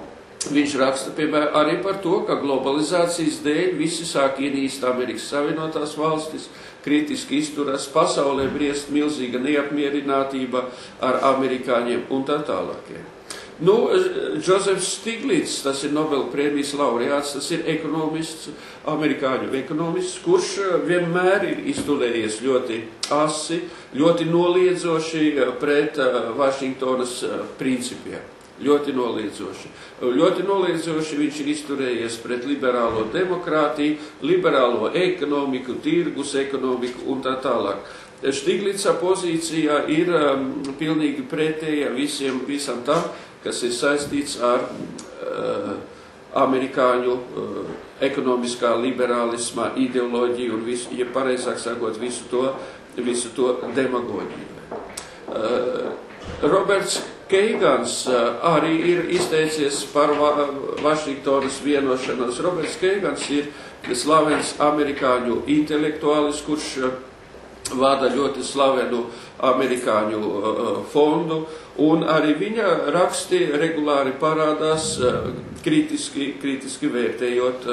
viņš raksta, piemēram, arī par to, ka globalizācijas dēļ visi sāk ienīst Amerikas Savienotās valstis, kritiski izturas, pasaulē briest milzīga neapmierinātība ar amerikāņiem un tā tālākiem. Nu, Džozefs Stiglits, tas ir Nobela prēmijas laureāts, tas ir ekonomists, amerikāņu ekonomists, kurš vienmēr ir izturējies ļoti asi, ļoti noliedzoši pret Vašingtonas principiem. Ļoti noliedzoši. Ļoti noliedzoši viņš ir izturējies pret liberālo demokrātiju, liberālo ekonomiku, tirgus ekonomiku un tā tālāk. Stiglica pozīcijā ir pilnīgi pretēja visam tam, kas ir saistīts ar amerikāņu ekonomiskā liberālisma ideoloģiju un visu, ja pareizāk sakot, visu to demagoģiju. Roberts Keigans arī ir izteicies par Vašingtonas vienošanos. Roberts Keigans ir slavens amerikāņu intelektuālis, kurš vada ļoti slavenu amerikāņu fondu, un arī viņa raksti regulāri parādās kritiski vērtējot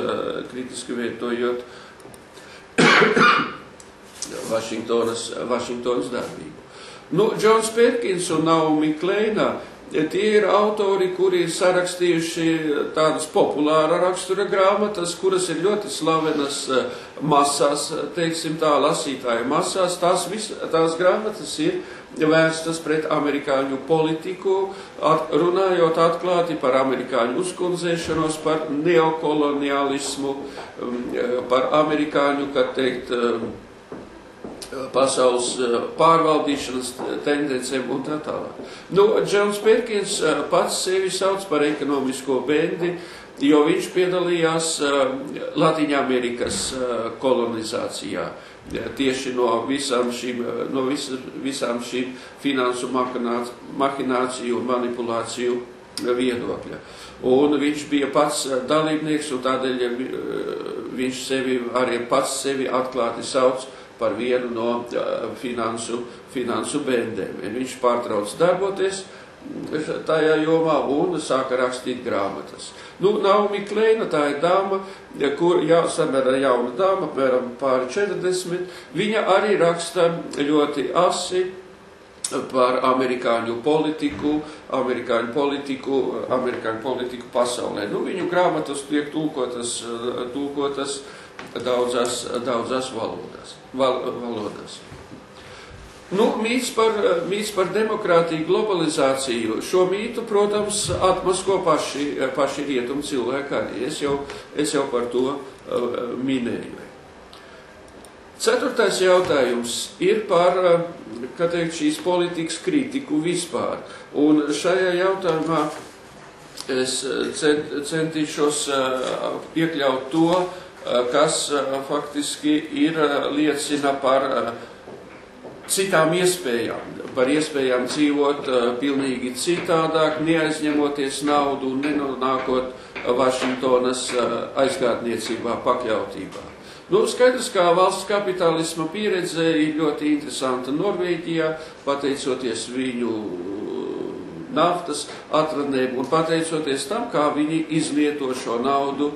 Vašingtonas darbību. Nu, Džons Perkins un Naomi Kleina, tie ir autori, kuri ir sarakstījuši tādas populāra rakstura grāmatas, kuras ir ļoti slavenas masās, teiksim tā, lasītāju masās. Tās grāmatas ir vērstas pret amerikāņu politiku, runājot atklāti par amerikāņu uzkundzēšanos, par neokolonialismu, par amerikāņu, kad teikt, pasaules pārvaldīšanas tendencēm un tā tālāk. Nu, Džons Perkins pats sevi sauc par ekonomisko bendi, jo viņš piedalījās Latīņamerikas kolonizācijā, tieši no visām šīm finansu mahināciju un manipulāciju viedokļa. Un viņš bija pats dalībnieks, un tādēļ viņš arī pats sevi atklāti sauc par vienu no finansu bendēm. Viņš pārtrauc darboties tajā jomā un sāka rakstīt grāmatas. Nu, Naomi Kleina, tā ir dāma, kur samērā jauna dāma, apmēram pāri 40, viņa arī raksta ļoti asi par amerikāņu politiku pasaulē. Nu, viņu grāmatas tiek tulkotas daudzās valodās. Nu, mīts par demokrātiju, globalizāciju. Šo mītu, protams, atmasko paši rietumu cilvēki arī. Es jau par to minēju. 4. jautājums ir par, kā teikt, šīs politikas kritiku vispār. Un šajā jautājumā es centīšos iekļaut to, kas faktiski liecina par citām iespējām, par iespējām dzīvot pilnīgi citādāk, neaizņemoties naudu un nenonākot Vašingtonas aizgādniecībā, pakļautībā. Nu, skaidrs, kā valsts kapitālisma pieredze ir ļoti interesanta Norvēģijā, pateicoties viņu naftas atradnēm un pateicoties tam, kā viņi izlieto šo naudu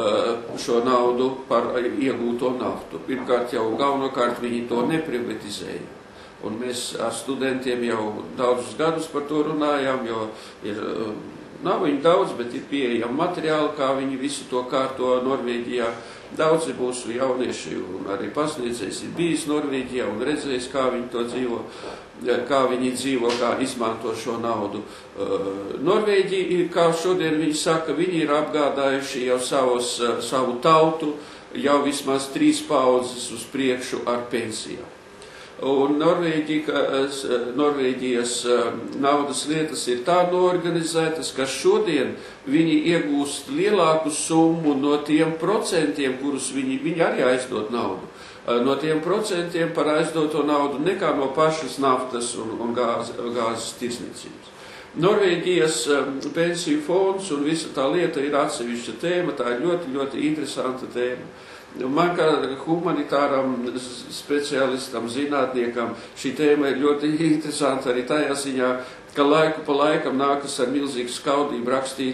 par iegūto naftu. Pirmkārt jau galvenokārt viņi to neprivatizēja. Un mēs ar studentiem jau daudzus gadus par to runājām, jo nav viņi daudz, bet ir pieejami materiāli, kā viņi visu to kārto Norvēģijā. Daudzi mūsu jaunieši un arī pasniedzējs ir bijis Norvēģijā un redzējis, kā viņi to dzīvo, kā izmanto šo naudu. Norvēģi, kā šodien viņi saka, viņi ir apgādājuši jau savu tautu jau vismaz 3 paudzes uz priekšu ar pensijām. Un Norvēģijas naudas lietas ir tā noorganizētas, ka šodien viņi iegūst lielāku summu no tiem procentiem, kurus viņi arī aizdod naudu. No tiem procentiem par aizdoto naudu nekā no pašas naftas un gāzes tirsniecības. Norvēģijas pensiju fonds un visa tā lieta ir atsevišķa tēma, tā ir ļoti, ļoti interesanta tēma. Man kā humanitāram speciālistam, zinātniekam, šī tēma ir ļoti interesanta arī tajā ziņā, ka laiku pa laikam nākas ar milzīgu skaudību rakstīt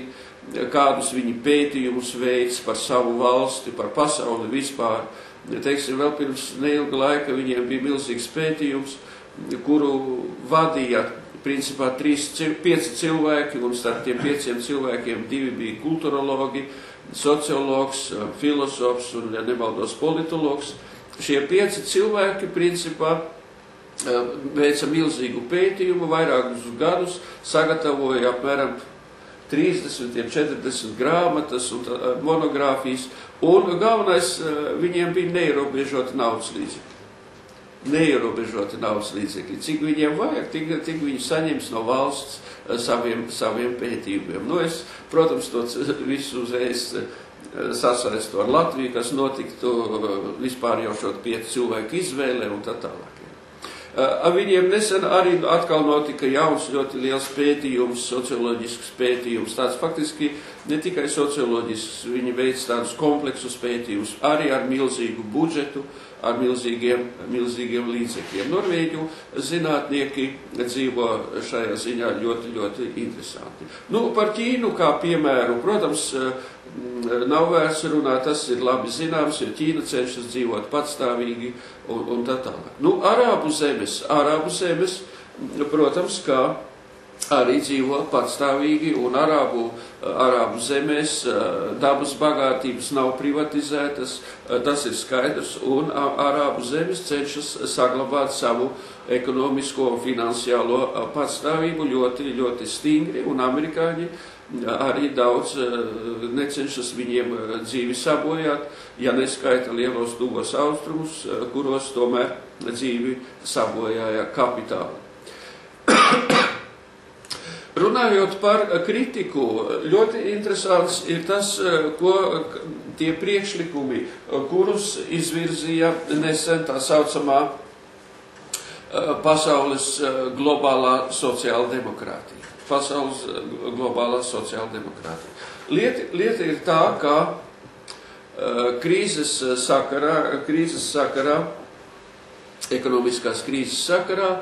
kādus viņi pētījumus veids par savu valsti, par pasauli vispār. Teiksim, vēl pirms neilga laika viņiem bija milzīgs pētījums, kuru vadīja principā 5 cilvēki, un starp tiem 5 cilvēkiem 2 bija kulturologi, sociologs, filosofs un, ja nemaldos, politologs. Šie 5 cilvēki principā veica milzīgu pētījumu, vairākus gadus, sagatavoja apmēram 30, 40 grāmatas un monogrāfijas, un galvenais viņiem bija neierobežoti naudas līdzekļi. Neierobežoti naudas līdzekļi. Cik viņiem vajag, tik viņi saņems no valsts saviem pētījumiem. Nu, es, protams, to visu uzreiz sasaistu ar Latviju, kas notiktu vispār jau šo 5 cilvēku izvēlē un tā tālāk. Viņiem nesen arī atkal notika jauns ļoti liels pētījums, socioloģisks pētījums, tāds faktiski ne tikai socioloģisks, viņi veic tādus kompleksus pētījumus, arī ar milzīgu budžetu, ar milzīgiem līdzekļiem. Norvēģu zinātnieki dzīvo šajā ziņā ļoti, ļoti interesanti. Nu, par Ķīnu kā piemēru, protams, nav vērts runāt, tas ir labi zināms, jo Ķīna cenšas dzīvot patstāvīgi un tā tālāk. Nu, Arābu zemes, protams, kā arī dzīvo patstāvīgi, un Arābu zemēs dabas bagātības nav privatizētas, tas ir skaidrs, un Arābu zemes cenšas saglabāt savu ekonomisko un finansiālo patstāvību ļoti, ļoti stingri, un amerikāņi arī daudz necenšas viņiem dzīvi sabojāt, ja neskaita lielos tuvos austrumus, kuros tomēr dzīvi sabojāja kapitāli. Runājot par kritiku, ļoti interesants ir tas, ko tie priekšlikumi, kurus izvirzīja nesen tā saucamā pasaules globālā sociāldemokrātija. Pasaules globālā sociāldemokrātija. Lieta ir tā, ka krīzes sakarā, ekonomiskās krīzes sakarā,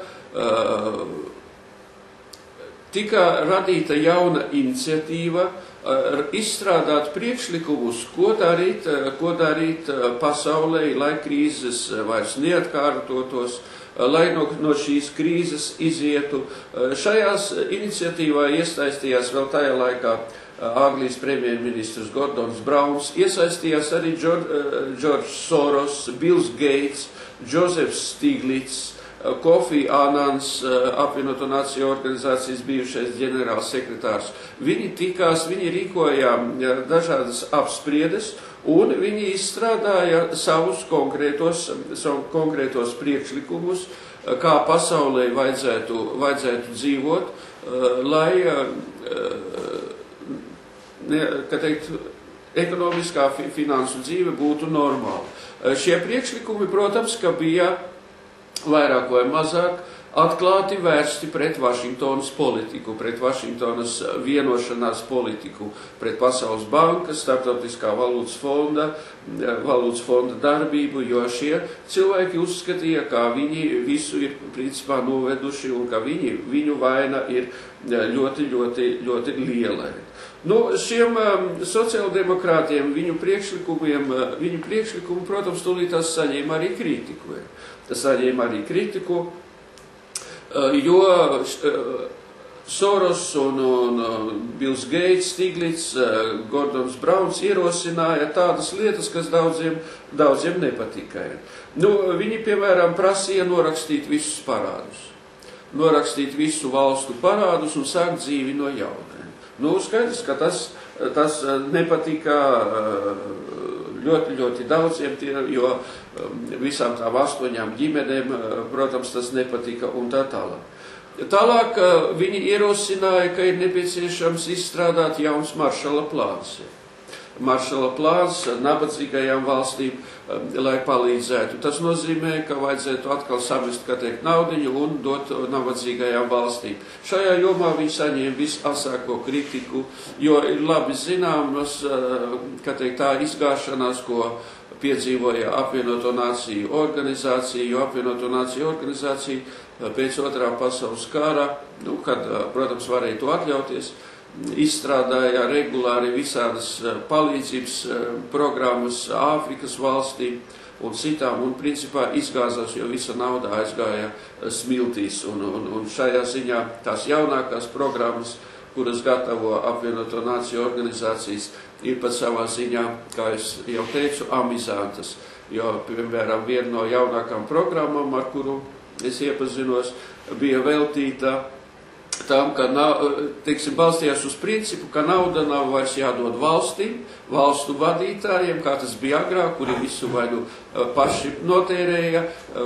tika radīta jauna iniciatīva izstrādāt priekšlikumus, ko darīt pasaulē, lai krīzes vairs neatkārtotos, lai no šīs krīzes izietu. Šajās iniciatīvā iesaistījās vēl tajā laikā Anglijas premjerministrs Gordons Brauns, iesaistījās arī George Soros, Bills Gates, Josefs Stiglitz, Kofi Anans, apvienoto nāciju organizācijas bijušais ģenerāls sekretārs. Viņi tikās, viņi rīkoja dažādas apspriedes, un viņi izstrādāja savus konkrētos priekšlikumus, kā pasaulē vajadzētu dzīvot, lai, kā teikt, ekonomiskā finansu dzīve būtu normāla. Šie priekšlikumi, protams, ka bija vairāk vai mazāk atklāti vērsti pret Vašingtonas politiku, pret Vašingtonas vienošanās politiku, pret Pasaules bankas, Starptautiskā valūtas fonda darbību, jo šie cilvēki uzskatīja, ka viņi visu ir principā noveduši un ka viņu vaina ir ļoti, ļoti, ļoti liela. Nu, šiem sociāldemokrātiem, viņu priekšlikumi, protams, tūlītās saņēma arī kritiku. Tas saņēma arī kritiku, jo Soros un Bills Gates, Stiglitz, Gordons Brauns ierosināja tādas lietas, kas daudziem nepatika. Nu, viņi, piemēram, prasīja norakstīt visus parādus, norakstīt visu valstu parādus un sākt dzīvi no jauna. Nu, skaidrs, ka tas nepatika ļoti, ļoti daudziem, jo visām tām 8 ģimenēm, protams, tas nepatika un tā tālāk. Tālāk viņi ierosināja, ka ir nepieciešams izstrādāt jauns Maršala plāns. Maršala plāns nabadzīgajām valstīm, lai palīdzētu. Tas nozīmē, ka vajadzētu atkal samest, kā teikt, naudiņu un dot nabadzīgajām valstīm. Šajā jomā viņi saņēma visasāko kritiku, jo ir labi zināmas, kā teikt, tā izgāšanās, ko piedzīvoja apvienoto nāciju organizācija, jo apvienoto nāciju organizācija pēc 2. pasaules kara, nu, kad, protams, varēja to atļauties, izstrādāja regulāri visādas palīdzības programmas Āfrikas valstīm un citām, un principā izgāzās, jo visa nauda aizgāja smiltīs. Un šajā ziņā tās jaunākās programmas, kuras gatavo apvienoto nāciju organizācijas, ir pat savā ziņā, kā es jau teicu, amizantas. Jo, piemēram, viena no jaunākām programmām, ar kuru es iepazinos, bija veltīta tam, ka teiksim, balstījās uz principu, ka nauda nav vairs jādod valstīm, valstu vadītājiem, kā tas bija agrāk, kuri visu vai nu paši notērēja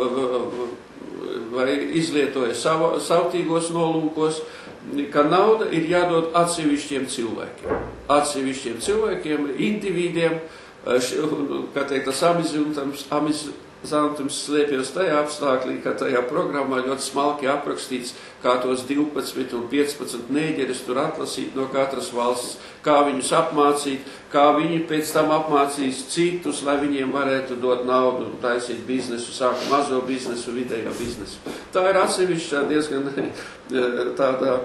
vai izlietoja savtīgos nolūkos, ka nauda ir jādod atsevišķiem cilvēkiem. Atsevišķiem cilvēkiem, individiem, kā teikt, tas amizantums slēpjas tajā apstāklī, ka tajā programmā ļoti smalki aprakstīts, kā tos 12 un 15 nēģeris tur atlasīt no katras valsts, kā viņus apmācīt, kā viņi pēc tam apmācīs citus, lai viņiem varētu dot naudu un taisīt biznesu, sākt mazo biznesu, vidējo biznesu. Tā ir atsevišķa diezgan tāda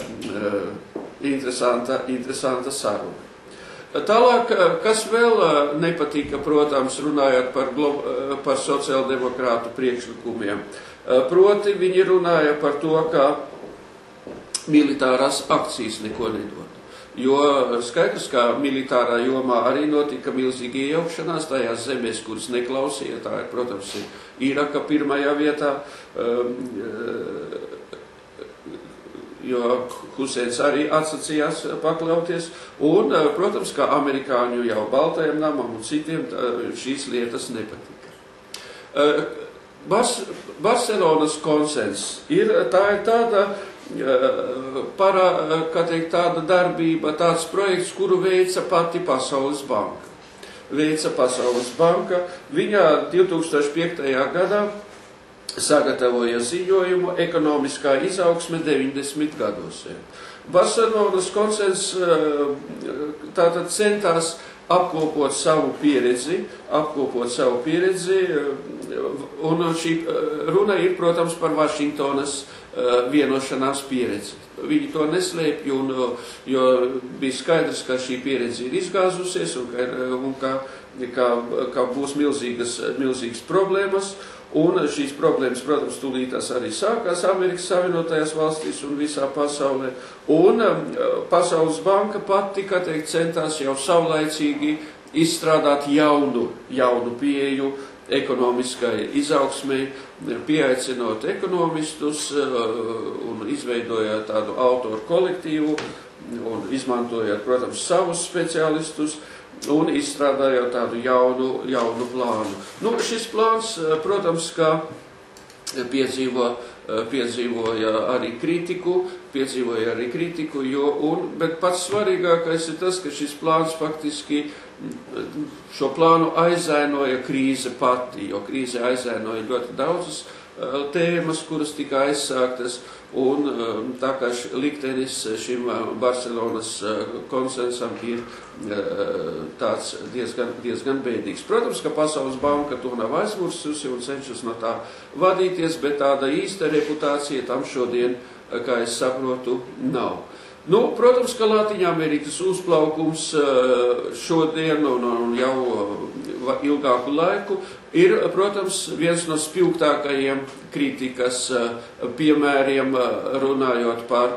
interesanta saruna. Tālāk, kas vēl nepatika, protams, runājot par sociāldemokrātu priekšlikumiem. Proti, viņi runāja par to, ka militārās akcijas neko nedod. Jo skaidrs, ka militārā jomā arī notika milzīga iejaukšanās tajās zemēs, kuras neklausīja. Tā ir, protams, Iraka pirmajā vietā, jo Huseins arī atsacījās pakļauties, un, protams, kā amerikāņu jau Baltajam namam un citiem šīs lietas nepatika. Barcelonas konsens tā ir tāda, tāda darbība, tāds projekts, kuru veica pati Pasaules banka. Viņa 2005. gadā sagatavoja ziņojumu ekonomiskā izaugsme 90 gados. Barcelonas konsens tātad centās apkopot savu pieredzi, un šī runa ir, protams, par Vašingtonas vienošanās pieredzi. Viņi to neslēpj, jo bija skaidrs, ka šī pieredze ir izgāzusies un ka būs milzīgas problēmas. Un šīs problēmas, protams, tūlītās arī sākās Amerikas Savienotajās valstīs un visā pasaulē. Un Pasaules banka pati, kā teikt, centās jau savlaicīgi izstrādāt jaunu pieeju ekonomiskai izaugsmei, pieaicinot ekonomistus un izveidojot tādu autoru kolektīvu un izmantojot, protams, savus speciālistus un izstrādājot tādu jaunu plānu. Nu, šis plāns, protams, kā piedzīvoja arī kritiku, bet pats svarīgākais ir tas, ka šis plāns faktiski šo plānu aizainoja krīze pati, jo krīze aizainoja ļoti daudzas tēmas, kuras tika aizsāktas, un tā kā liktenis šim Barcelonas konsensam ir tāds diezgan bēdīgs. Protams, ka Pasaules banka to nav aizmirsusi un cenšas no tā vadīties, bet tāda īsta reputācija tam šodien, kā es saprotu, nav. Nu, protams, ka Latvijas uzplaukums šodien un jau ilgāku laiku ir, protams, viens no spilgtākajiem kritikas piemēriem, runājot par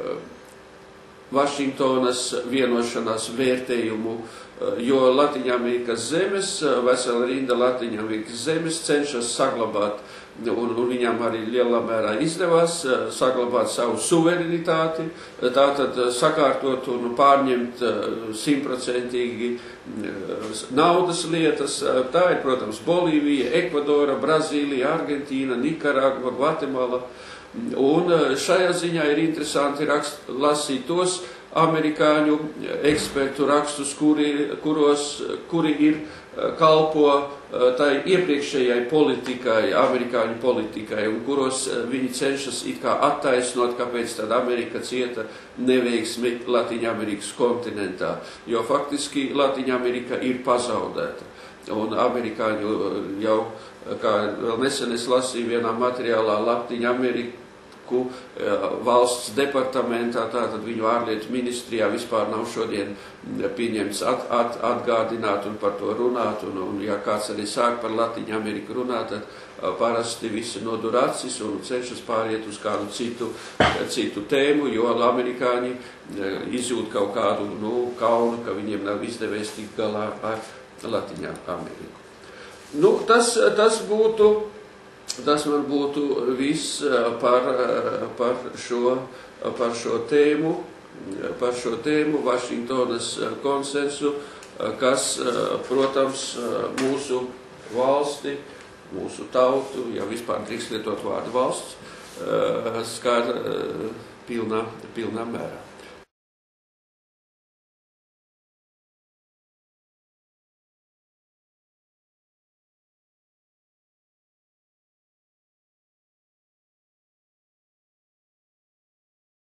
Vašingtonas vienošanās vērtējumu, jo Latvijas zemes, vesela rinda Latvijas zemes cenšas saglabāt, un viņām arī lielā mērā izdevās saglabāt savu suverenitāti, tātad sakārtot un pārņemt 100% naudas lietas. Tā ir, protams, Bolīvija, Ekvadora, Brazīlija, Argentīna, Nikaragva, Gvatemala. Un šajā ziņā ir interesanti lasīt tos amerikāņu ekspertu rakstus, kuri ir kalpo tai iepriekšējai politikai, amerikāņu politikai, un kuros viņi cenšas it kā attaisnot, kāpēc tad Amerika cieta neveiksmi Latvijas kontinentā, jo faktiski Latvija ir pazaudēta. Un amerikāņu jau, kā vēl nesen es lasīju vienā materiālā, Latviju Ameriku ku valsts departamentā, tātad viņu ārlietu ministrijā vispār nav šodien pieņemts atgādināt un par to runāt, un ja kāds arī sāk par Latiņu Ameriku runāt, tad parasti visi nodur acis un cenšas pāriet uz kādu citu tēmu, jo amerikāņi izjūt kaut kādu kaunu, ka viņiem nav izdevies tikt galā ar Latiņu Ameriku. Tas man būtu viss par šo tēmu, Vašingtonas konsensu, kas, protams, mūsu valsti, mūsu tautu, ja vispār drīkst lietot vārdu valsts, skar pilnā mērā.